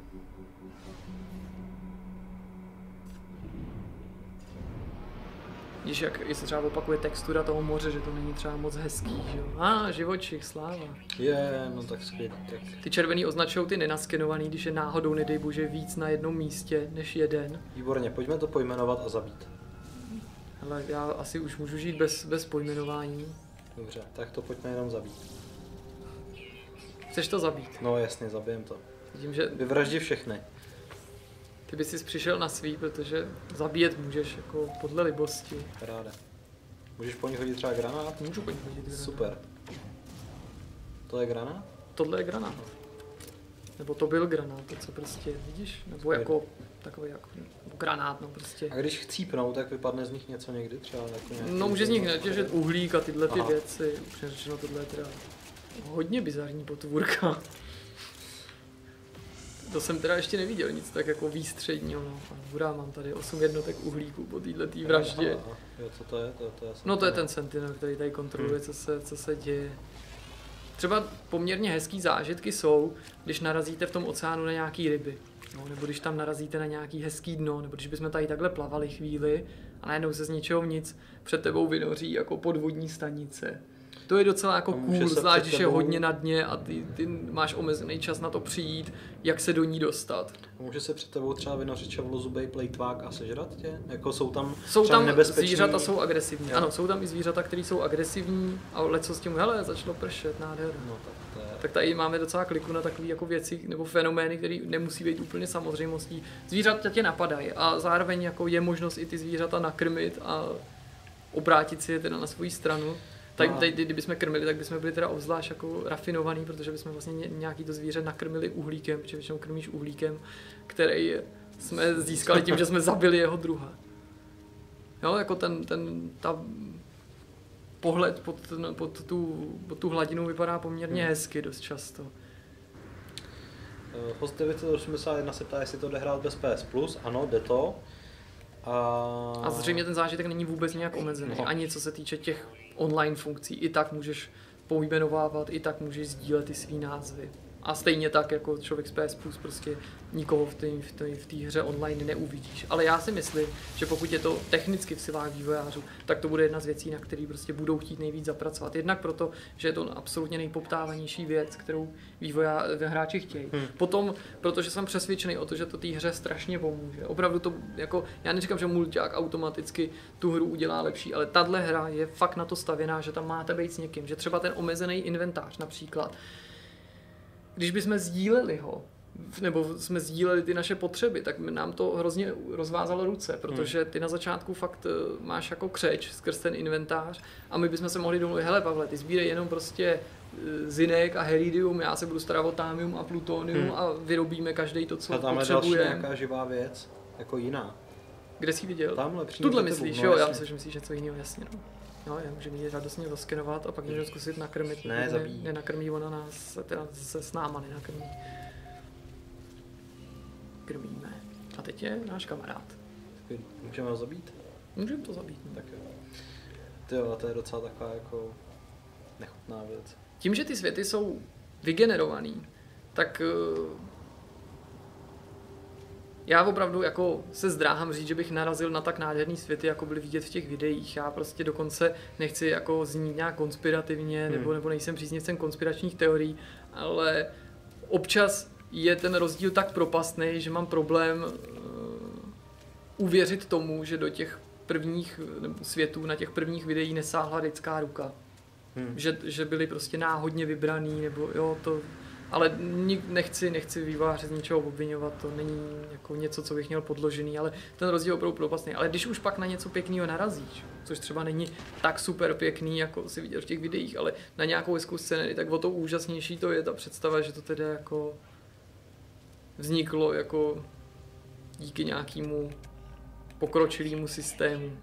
Víš, jak se třeba opakuje textura toho moře, že to není třeba moc hezký, že jo? A, ah, živočich, sláva. Je, yeah, no tak skvělý. Tak... Ty červený označují ty nenaskenovaný, když je náhodou, nedej bože, víc na jednom místě než jeden. Výborně, pojďme to pojmenovat a zabít. Ale já asi už můžu žít bez, bez pojmenování. Dobře, tak to pojďme jenom zabít. Chceš to zabít? No jasně, zabijem to. Vidím, že... Vyvraždi všechny. Ty bys si přišel na svý, protože zabíjet můžeš jako podle libosti. Ráda. Můžeš po ní hodit třeba granát? Můžu po ní hodit granát. Super. To je granát? Tohle je granát. Nebo to byl granát, to co prostě, vidíš? Nebo jako takový jako granát, no prostě. A když chcípnou, tak vypadne z nich něco někdy? Třeba jako nějaký... No může z nich netěžet uhlík a tyhle ty věci. Upřímně řečeno, tohle je teda hodně bizarní potvůrka. To jsem teda ještě neviděl nic tak jako výstředního, no. Hurá, mám tady osm jednotek uhlíku po této vraždě. Aha, jo, co to je? To, to je no to je ten Sentinel, který tady kontroluje, co se, co se děje. třeba poměrně hezký zážitky jsou, když narazíte v tom oceánu na nějaký ryby. No, nebo když tam narazíte na nějaký hezký dno, nebo když bychom tady takhle plavali chvíli a najednou se z ničeho nic před tebou vynoří jako podvodní stanice. To je docela jako cool, zvlášť když je hodně na dně a ty, ty máš omezený čas na to přijít, jak se do ní dostat. Může se před tebou třeba vynořit čavlozubej plejtvák a sežrat tě? Jako jsou tam Jsou tam nebezpečný... zvířata, jsou agresivní. Jo. Ano, jsou tam i zvířata, které jsou agresivní a leco s tím, hele, začalo pršet, nádherně. No, tak, to je... tak tady máme docela kliku na takové jako věci nebo fenomény, které nemusí být úplně samozřejmostí. Zvířata tě napadají a zároveň jako je možnost i ty zvířata nakrmit a obrátit si je teda na svou stranu. Tak tady, kdybychom krmili, tak bychom byli teda obzvlášť jako rafinovaný, protože bychom vlastně nějaký to zvíře nakrmili uhlíkem, protože většinou krmíš uhlíkem, který jsme získali tím, že jsme zabili jeho druha. Jo, jako ten, ten ta pohled pod, ten, pod, tu, pod tu hladinu vypadá poměrně hmm. hezky dost často. Host devět set osmdesát jedna se ptá, jestli to jde hrát bez P S Plus. Ano, jde to. A... a zřejmě ten zážitek není vůbec nějak omezený, no. Ani co se týče těch online funkcí. I tak můžeš pojmenovávat, i tak můžeš sdílet ty svý názvy. A stejně tak jako člověk z P S Plus prostě nikoho v té v v té hře online neuvidíš. Ale já si myslím, že pokud je to technicky v silách vývojářů, tak to bude jedna z věcí, na které prostě budou chtít nejvíc zapracovat. Jednak proto, že je to absolutně nejpoptávanější věc, kterou vývojáři hráči chtějí. Hmm. Potom, protože jsem přesvědčený o to, že to té hře strašně pomůže. Opravdu to jako, já neříkám, že mulťák automaticky tu hru udělá lepší, ale tahle hra je fakt na to stavěná, že tam máte být s někým, že třeba ten omezený inventář například, když bychom sdíleli ho, nebo jsme sdíleli ty naše potřeby, tak nám to hrozně rozvázalo ruce, protože ty na začátku fakt máš jako křeč skrz ten inventář a my bychom se mohli domluvit, hele Pavle, ty sbírej jenom prostě zinek a heridium, já se budu starat o támium a plutonium hmm. a vyrobíme každý to, co potřebujeme. A tam je další nějaká živá věc, jako jiná. Kde jsi ji viděl? Tamhle, Tudle myslíš, no, jo, já myslím, že myslíš něco jiného, jasně. No. No, já můžeme ji radostně zaskenovat a pak můžeme zkusit nakrmit. Ne, zabíjí. Ne, nenakrmí ona nás, teda se s náma nenakrmí. Krmíme. A teď je náš kamarád. Můžeme ho zabít? Můžeme to zabít. No. Tak jo. Tyjo, to je docela taková jako nechutná věc. Tím, že ty světy jsou vygenerovaný, tak já opravdu jako se zdráhám říct, že bych narazil na tak nádherný světy, jako byly vidět v těch videích. Já prostě dokonce nechci jako znít nějak konspirativně, hmm. nebo, nebo nejsem příznivcem konspiračních teorií, ale občas je ten rozdíl tak propastný, že mám problém uh, uvěřit tomu, že do těch prvních světů, na těch prvních videí nesáhla lidská ruka. Hmm. Že, že byli prostě náhodně vybraný, nebo jo, to... Ale nechci, nechci vývojáře z ničeho obvinovat, to není jako něco, co bych měl podložený, ale ten rozdíl je opravdu propastný. Ale když už pak na něco pěkného narazíš, což třeba není tak super pěkný, jako si viděl v těch videích, ale na nějakou hezkou scénu, tak o to úžasnější to je ta představa, že to teda jako vzniklo jako díky nějakému pokročilému systému.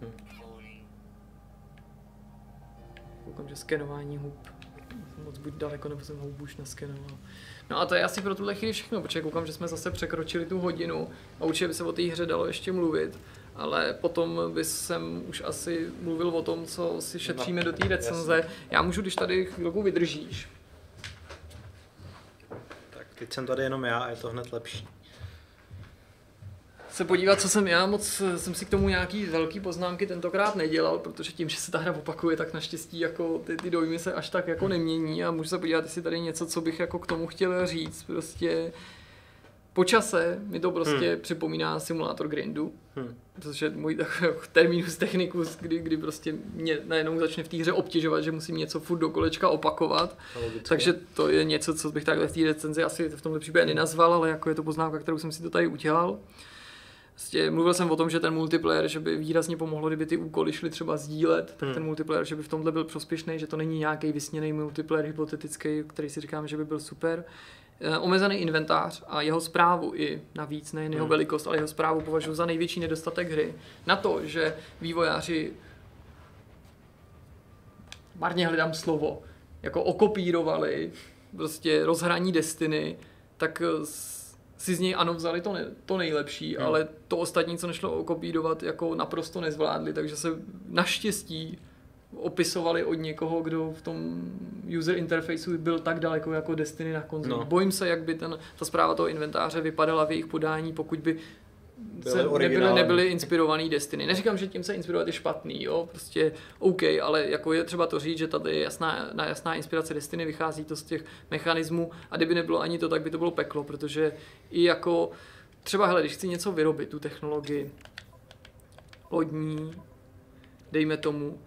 Koukám, že skenování hub. Moc buď daleko, nebo jsem houbu už naskenoval. No a to je asi pro tuhle chvíli všechno, protože koukám, že jsme zase překročili tu hodinu a určitě by se o té hře dalo ještě mluvit, ale potom by jsem už asi mluvil o tom, co si šetříme do té recenze. Já můžu, když tady chvilku vydržíš. Tak teď jsem tady jenom já a je to hned lepší. Se podívat, co jsem já, moc jsem si k tomu nějaký velký poznámky tentokrát nedělal, protože tím, že se ta hra opakuje, tak naštěstí jako ty, ty dojmy se až tak jako nemění a můžu se podívat, jestli tady něco, co bych jako k tomu chtěl říct. Prostě po čase mi to prostě hmm. připomíná simulátor grindu, hmm. což je můj takový terminus technicus, kdy, kdy prostě mě najednou začne v té hře obtěžovat, že musím něco furt do kolečka opakovat. Takže to je něco, co bych takhle v té recenzi asi v tomhle případě nenazval, ale jako je to poznámka, kterou jsem si to tady udělal. Vlastně mluvil jsem o tom, že ten multiplayer, že by výrazně pomohlo, kdyby ty úkoly šly třeba sdílet, tak hmm. ten multiplayer, že by v tomhle byl prospěšný, že to není nějaký vysněný multiplayer hypotetický, který si říkám, že by byl super. E, omezený inventář a jeho správu i navíc, nejen jeho hmm. velikost, ale jeho správu považuji za největší nedostatek hry. Na to, že vývojáři, marně hledám slovo, jako okopírovali prostě rozhraní Destiny, tak si z něj ano vzali to, ne, to nejlepší, hmm. ale to ostatní, co nešlo okopírovat, jako naprosto nezvládli, takže se naštěstí opisovali od někoho, kdo v tom user interfaceu byl tak daleko jako Destiny na konzoli. No. Bojím se, jak by ten, ta zpráva toho inventáře vypadala v jejich podání, pokud by se nebyli, nebyli inspirovaný Destiny. Neříkám, že tím se inspirovat je špatný, jo, prostě OK, ale jako je třeba to říct, že tady je jasná, jasná inspirace Destiny, vychází to z těch mechanismů a kdyby nebylo ani to, tak by to bylo peklo, protože i jako třeba, hele, když chci něco vyrobit, tu technologii lodní, dejme tomu,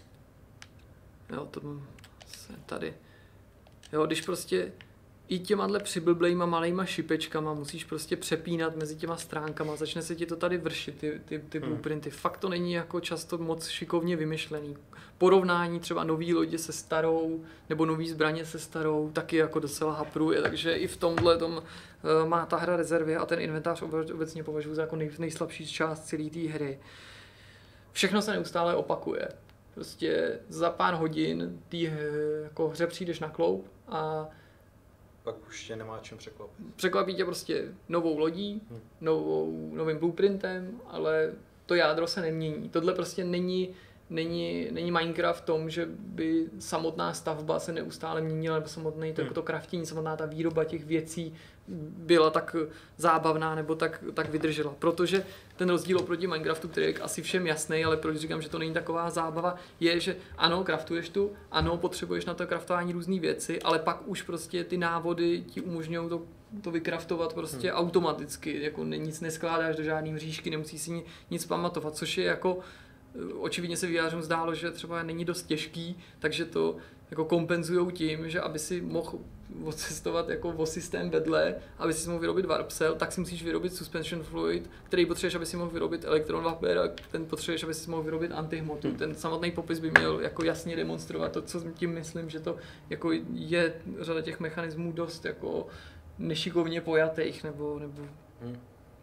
jo, to se tady, jo, když prostě i těma přiblblejma malejma šipečkama musíš prostě přepínat mezi těma stránkama, začne se ti to tady vršit, ty, ty, ty blueprinty. Hmm. Fakt to není jako často moc šikovně vymyšlený. Porovnání třeba nový lodě se starou, nebo nový zbraně se starou, taky jako docela hapruje, takže i v tomhle tom uh, má ta hra rezervy a ten inventář obecně považuji za jako nej, nejslabší část celé té hry. Všechno se neustále opakuje. Prostě za pár hodin tý jako hře přijdeš na kloup a pak už tě nemá čem překvapit. Překvapí tě prostě novou lodí, hmm. novou, novým blueprintem, ale to jádro se nemění. Tohle prostě není, není, není Minecraft v tom, že by samotná stavba se neustále měnila, nebo samotné to, hmm. to craftění, samotná ta výroba těch věcí byla tak zábavná nebo tak, tak vydržela. Protože ten rozdíl oproti Minecraftu, který je asi všem jasný, ale proč říkám, že to není taková zábava, je, že ano, craftuješ tu, ano, potřebuješ na to craftování různé věci, ale pak už prostě ty návody ti umožňují to, to vykraftovat prostě hmm. automaticky, jako nic neskládáš do žádný mřížky, nemusíš si nic pamatovat, což je jako očividně se výjářům zdálo, že třeba není dost těžký, takže to jako kompenzujou tím, že aby si mohl odcestovat jako o systém vedle, aby si mohl vyrobit warp cell, tak si musíš vyrobit suspension fluid, který potřebuješ, aby si mohl vyrobit elektron vapor, a ten potřebuješ, aby si mohl vyrobit antihmotu. Hmm. Ten samotný popis by měl jako jasně demonstrovat to, co tím myslím, že to jako je řada těch mechanismů dost jako nešikovně pojatých nebo, nebo hmm.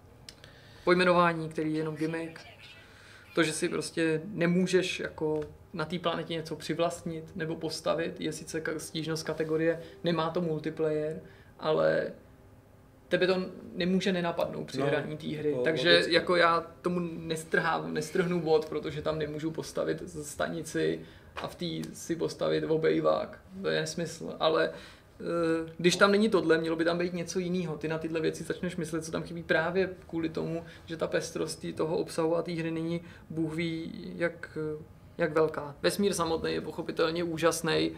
pojmenování, který je jenom gimmick. To, že si prostě nemůžeš jako na té planetě něco přivlastnit nebo postavit, je sice stížnost kategorie, nemá to multiplayer, ale tebe to nemůže nenapadnout při no, hraní té hry. Takže logicky. Jako já tomu nestrhám, nestrhnu bod, protože tam nemůžu postavit stanici a v té si postavit obejvák. To je nesmysl, ale když tam není tohle, mělo by tam být něco jiného. Ty na tyhle věci začneš myslet, co tam chybí právě kvůli tomu, že ta pestrost toho obsahu a té hry není bůh ví jak, jak velká. Vesmír samotný je pochopitelně úžasný.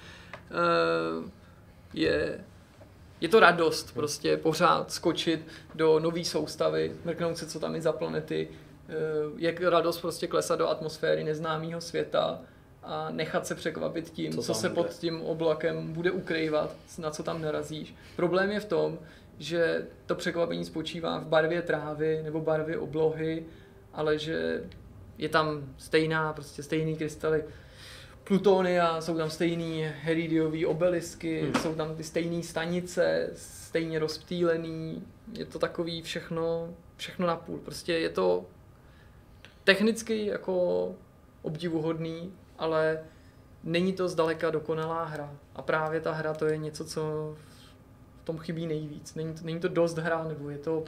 Je, je to radost prostě pořád skočit do nové soustavy, mrknout se, co tam je za planety. Je radost prostě klesat do atmosféry neznámého světa a nechat se překvapit tím, co, co se bude pod tím oblakem bude ukrývat, na co tam narazíš. Problém je v tom, že to překvapení spočívá v barvě trávy nebo barvě oblohy, ale že je tam stejná, prostě stejný krystaly plutonia, jsou tam stejný heridiový obelisky, hmm. jsou tam ty stejné stanice, stejně rozptýlený, je to takový všechno, všechno napůl. Prostě je to technicky jako obdivuhodný, ale není to zdaleka dokonalá hra. A právě ta hra to je něco, co v tom chybí nejvíc. Není to, není to dost hra, nebo je to...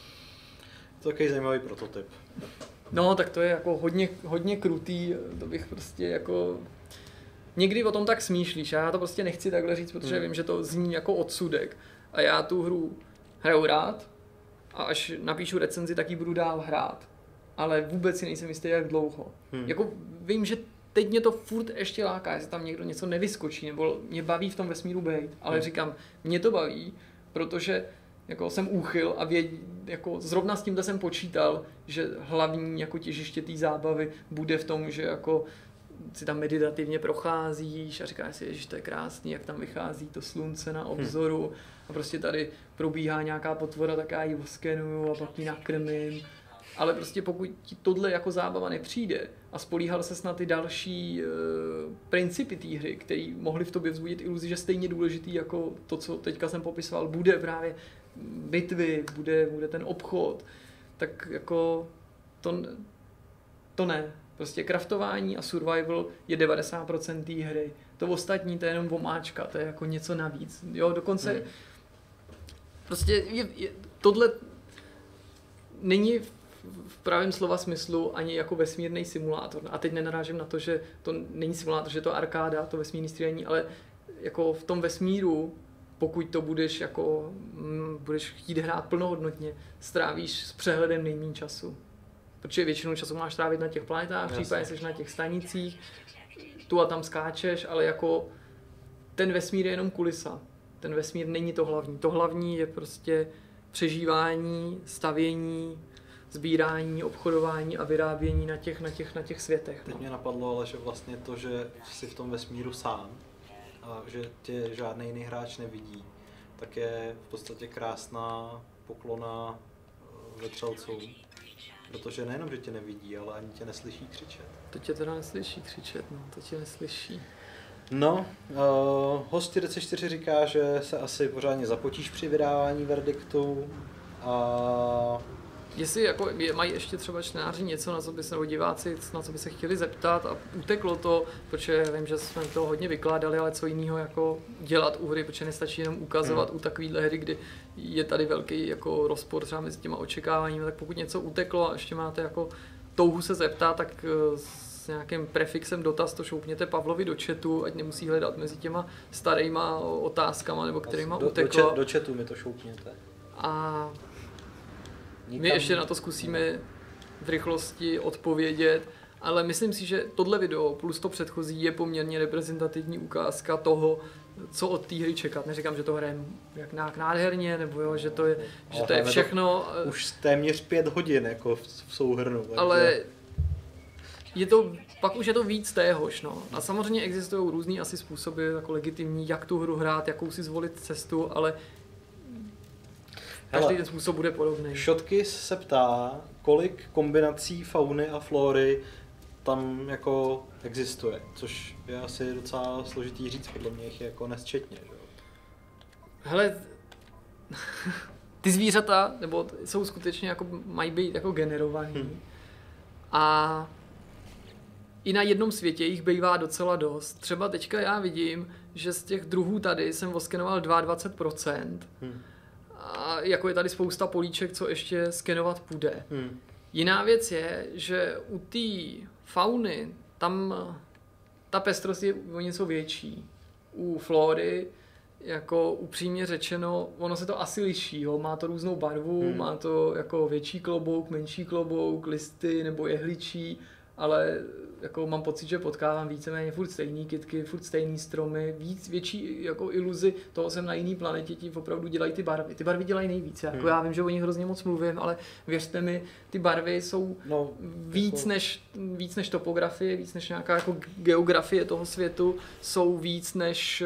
To je takový zajímavý prototyp. No, tak to je jako hodně, hodně krutý, to bych prostě jako... Někdy o tom tak smýšlíš, já to prostě nechci takhle říct, protože hmm. vím, že to zní jako odsudek. A já tu hru hraju rád a až napíšu recenzi, tak ji budu dál hrát. Ale vůbec si nejsem jistý, jak dlouho. Hmm. Jako vím, že teď mě to furt ještě láká, jestli tam někdo něco nevyskočí, nebo mě baví v tom vesmíru bejt, ale hmm. říkám, mě to baví, protože jako jsem úchyl a věd, jako zrovna s tímhle jsem počítal, že hlavní jako těžiště té zábavy bude v tom, že jako si tam meditativně procházíš a říkáš si, ježiš, to je krásný, jak tam vychází to slunce na obzoru hmm. a prostě tady probíhá nějaká potvora, tak já ji oskenuju a pak ji nakrmím. Ale prostě pokud ti tohle jako zábava nepřijde a spolíhal ses na ty další e, principy té hry, které mohly v tobě vzbudit iluzi, že stejně důležitý jako to, co teďka jsem popisoval, bude právě bitvy, bude, bude ten obchod, tak jako to, to ne. Prostě craftování a survival je devadesát procent té hry. To ostatní to je jenom omáčka, to je jako něco navíc. Jo, dokonce hmm. prostě je, je, tohle není v pravém slova smyslu ani jako vesmírný simulátor. A teď nenarážím na to, že to není simulátor, že to je arkáda, to vesmírný střílení, ale jako v tom vesmíru, pokud to budeš jako m, budeš chtít hrát plnohodnotně, strávíš s přehledem nejméně času. Protože většinou času máš trávit na těch planetách, případně jsi na těch stanicích, tu a tam skáčeš, ale jako ten vesmír je jenom kulisa. Ten vesmír není to hlavní. To hlavní je prostě přežívání, stavění, sbírání, obchodování a vyrábění na těch, na těch, na těch světech. Teď mě napadlo, ale že vlastně to, že jsi v tom vesmíru sám a že tě žádný jiný hráč nevidí, tak je v podstatě krásná poklona vetřelcům. Protože nejenom, že tě nevidí, ale ani tě neslyší křičet. To tě teda neslyší křičet, no, to tě neslyší. No, uh, host čtyřicet čtyři říká, že se asi pořádně zapotíš při vydávání verdiktu a... Jestli jako mají ještě třeba čtenáři něco, na co by se, nebo diváci, na co by se chtěli zeptat a uteklo to, protože vím, že jsme to hodně vykládali, ale co jiného jako dělat u hry, protože nestačí jenom ukazovat hmm. u takovýhle hry, kdy je tady velký jako rozpor třeba mezi těma očekáváními, tak pokud něco uteklo a ještě máte jako touhu se zeptat, tak s nějakým prefixem dotaz to šoupněte Pavlovi do chatu, ať nemusí hledat mezi těma starýma otázkama, nebo kterýma do, uteklo. Do, do chatu mi to šoupněte. A Nikam. my ještě na to zkusíme v rychlosti odpovědět, ale myslím si, že tohle video plus to předchozí je poměrně reprezentativní ukázka toho, co od té hry čekat. Neříkám, že to hrajeme jak nějak nádherně, nebo jo, že to je, že to je všechno. To už téměř pět hodin jako v, v souhrnu. Ale je to, pak už je to víc téhož, no. A samozřejmě existují různý asi způsoby jako legitimní, jak tu hru hrát, jakou si zvolit cestu, ale každý ten způsob bude podobný. Shotkiss se ptá, kolik kombinací fauny a flory tam jako existuje, což je asi docela složitý říct, podle mě jich je jako nesčetně, že jo? Hele, ty zvířata, nebo jsou skutečně jako, mají být jako generovaný hmm. a i na jednom světě jich bývá docela dost. Třeba teďka já vidím, že z těch druhů tady jsem oskenoval dvacet dva procent. Hmm. A jako je tady spousta políček, co ještě skenovat půjde. Hmm. Jiná věc je, že u té fauny tam ta pestrost je o něco větší. U flory, jako upřímně řečeno, ono se to asi liší, jo? Má to různou barvu, hmm. má to jako větší klobouk, menší klobouk, listy nebo jehličí, ale jako mám pocit, že potkávám víceméně furt stejný kytky, furt stejný stromy, víc, větší jako iluzi toho jsem na jiný planetě, ti opravdu dělají ty barvy. Ty barvy dělají nejvíc, jako hmm. já vím, že o nich hrozně moc mluvím, ale věřte mi, ty barvy jsou no, víc, jako... než, víc než topografie, víc než nějaká jako geografie toho světu, jsou víc než...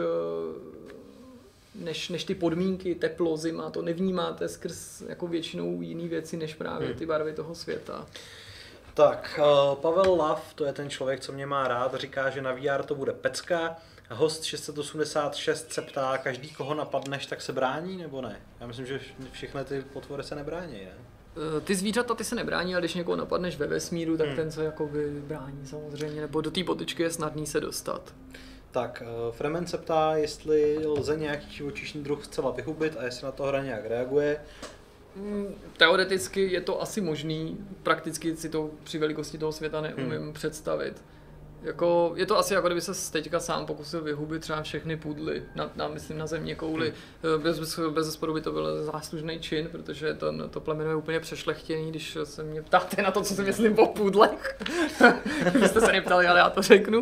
Než, než ty podmínky, teplo, zima, to nevnímáte skrz jako většinou jiný věci, než právě ty barvy toho světa. Tak, uh, Pavel Lav, to je ten člověk, co mě má rád, říká, že na V R to bude pecka. Host šest set osmdesát šest se ptá, každý, koho napadneš, tak se brání, nebo ne? Já myslím, že všechny ty potvory se nebrání, ne? Ty zvířata ty se nebrání, ale když někoho napadneš ve vesmíru, tak hmm. ten se jako brání samozřejmě, nebo do té botičky je snadný se dostat. Tak, Fremen se ptá, jestli lze nějaký živočišný druh zcela vyhubit a jestli na to hra nějak reaguje. Teoreticky je to asi možný, prakticky si to při velikosti toho světa neumím hmm. představit. Jako, je to asi jako kdyby se teďka sám pokusil vyhubit třeba všechny pudly, na, na, myslím na země kouli. Hmm. Bez, bez, bez zesporu by to byl záslužný čin, protože to, to plemeno je úplně přešlechtěný, když se mě ptáte na to, co si myslím o pudlech. Vy jste se neptali, ale já to řeknu.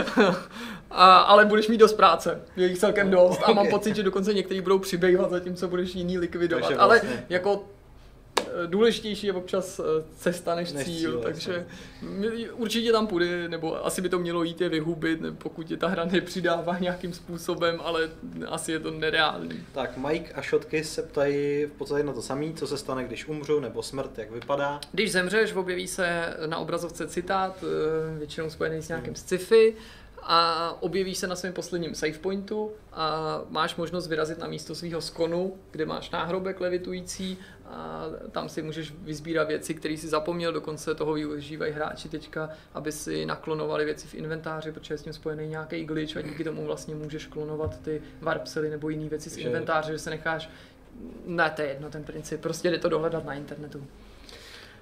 A, ale budeš mít dost práce, je jich celkem dost a mám okay. pocit, že dokonce některý budou přibývat, zatímco budeš jiný likvidovat. Vlastně... Ale jako důležitější je občas cesta než, než cíl, cíl takže vlastně. Určitě tam půjde, nebo asi by to mělo jít je vyhubit, pokud je ta hra nepřidává nějakým způsobem, ale asi je to nereálný. Tak Mike a Shotkiss se ptají v podstatě na to samé, co se stane, když umřu, nebo smrt, jak vypadá. Když zemřeš, objeví se na obrazovce citát, většinou spojený s nějakým hmm. sci-fi, a objevíš se na svém posledním save pointu a máš možnost vyrazit na místo svého skonu, kde máš náhrobek levitující a tam si můžeš vysbírat věci, které si zapomněl, dokonce toho využívají hráči teďka, aby si naklonovali věci v inventáři, protože je s tím spojený nějaký glitch a díky tomu vlastně můžeš klonovat ty warpsely nebo jiné věci z že... inventáře, že se necháš, ne, to je jedno ten princip, prostě jde to dohledat na internetu.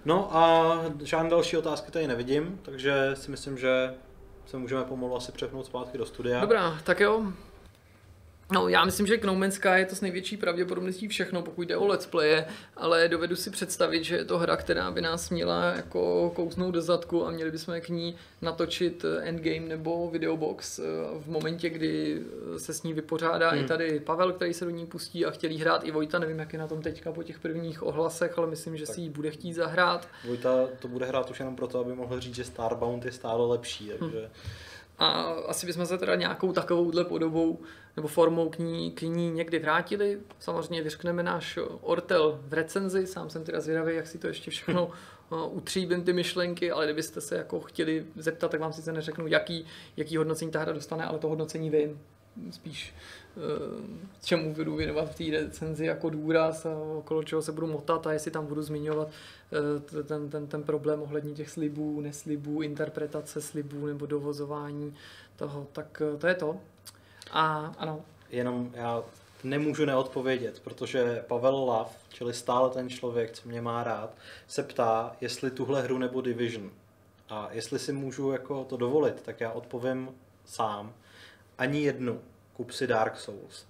No a žádné další otázky tady nevidím, takže si myslím, že se můžeme pomalu asi přepnout zpátky do studia. Dobrá, tak jo. No, já myslím, že k No Man's Sky je to s největší pravděpodobností všechno, pokud jde o let's playe, ale dovedu si představit, že je to hra, která by nás měla jako kousnout do zadku a měli bychom k ní natočit endgame nebo videobox v momentě, kdy se s ní vypořádá hmm. i tady Pavel, který se do ní pustí a chtěl hrát i Vojta, nevím, jak je na tom teďka po těch prvních ohlasech, ale myslím, že tak si ji bude chtít zahrát. Vojta to bude hrát už jenom proto, aby mohl říct, že Starbound je stále lepší, takže... Hmm. A asi bychom se teda nějakou takovouhle podobou nebo formou k ní, k ní někdy vrátili. Samozřejmě vyřkneme náš ortel v recenzi, sám jsem teda zvědavý, jak si to ještě všechno utříbím ty myšlenky, ale kdybyste se jako chtěli zeptat, tak vám sice neřeknu, jaký, jaký hodnocení ta hra dostane, ale to hodnocení vím. Spíš čemu budu věnovat v té recenzi jako důraz a okolo čeho se budu motat a jestli tam budu zmiňovat ten, ten, ten problém ohledně těch slibů, neslibů, interpretace slibů nebo dovozování toho, tak to je to. A ano. Jenom já nemůžu neodpovědět, protože Pavel Love, čili stále ten člověk, co mě má rád, se ptá, jestli tuhle hru nebo Division. A jestli si můžu jako to dovolit, tak já odpovím sám. Ani jednu. Kup si Dark Souls.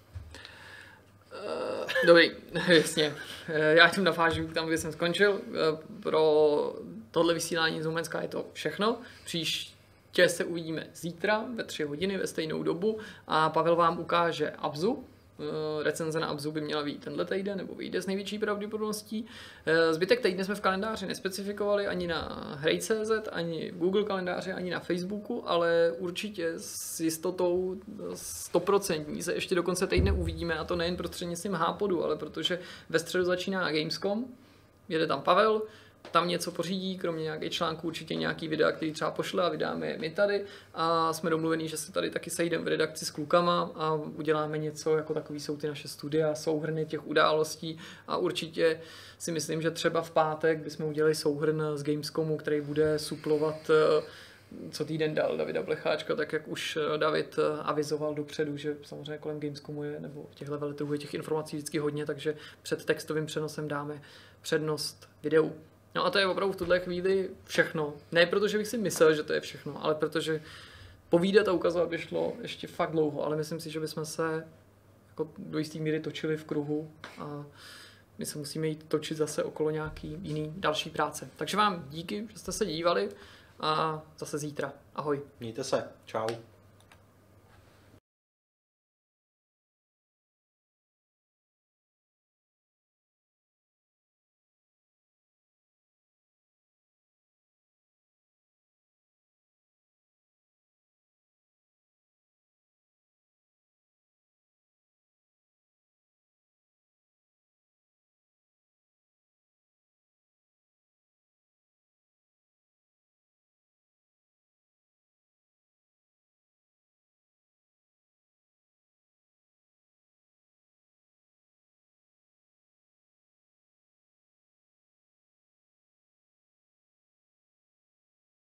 Uh, dobrý, jasně. Já tím navážu tam, kde jsem skončil. Pro tohle vysílání z No Man's Sky je to všechno. Příště se uvidíme zítra ve tři hodiny ve stejnou dobu a Pavel vám ukáže Abzu. Recenze na Abzu by měla vyjít tenhle týden, nebo vyjde s největší pravděpodobností. Zbytek týdne jsme v kalendáři nespecifikovali ani na hry tečka cé zet, ani v Google kalendáři, ani na Facebooku, ale určitě s jistotou sto procent se ještě do konce týdne uvidíme, a to nejen prostřednictvím Hápodu, ale protože ve středu začíná Gamescom, jede tam Pavel, tam něco pořídí, kromě nějakých článků, určitě nějaký videa, který třeba pošle a vydáme je my tady a jsme domluvení, že se tady taky sejdeme v redakci s klukama a uděláme něco, jako takový jsou ty naše studia, souhrny těch událostí a určitě si myslím, že třeba v pátek bychom udělali souhrn z Gamescomu, který bude suplovat co týden dál Davida Blecháčka, tak jak už David avizoval dopředu, že samozřejmě kolem Gamescomu je, nebo těchto veletrhů je těch informací vždycky hodně, takže před textovým přenosem dáme přednost videu. No a to je opravdu v tuhle chvíli všechno. Ne protože bych si myslel, že to je všechno, ale protože povídat a ukazovat by šlo ještě fakt dlouho, ale myslím si, že bychom se jako do jistý míry točili v kruhu a my se musíme jít točit zase okolo nějaký jiný další práce. Takže vám díky, že jste se dívali a zase zítra. Ahoj. Mějte se. Čau.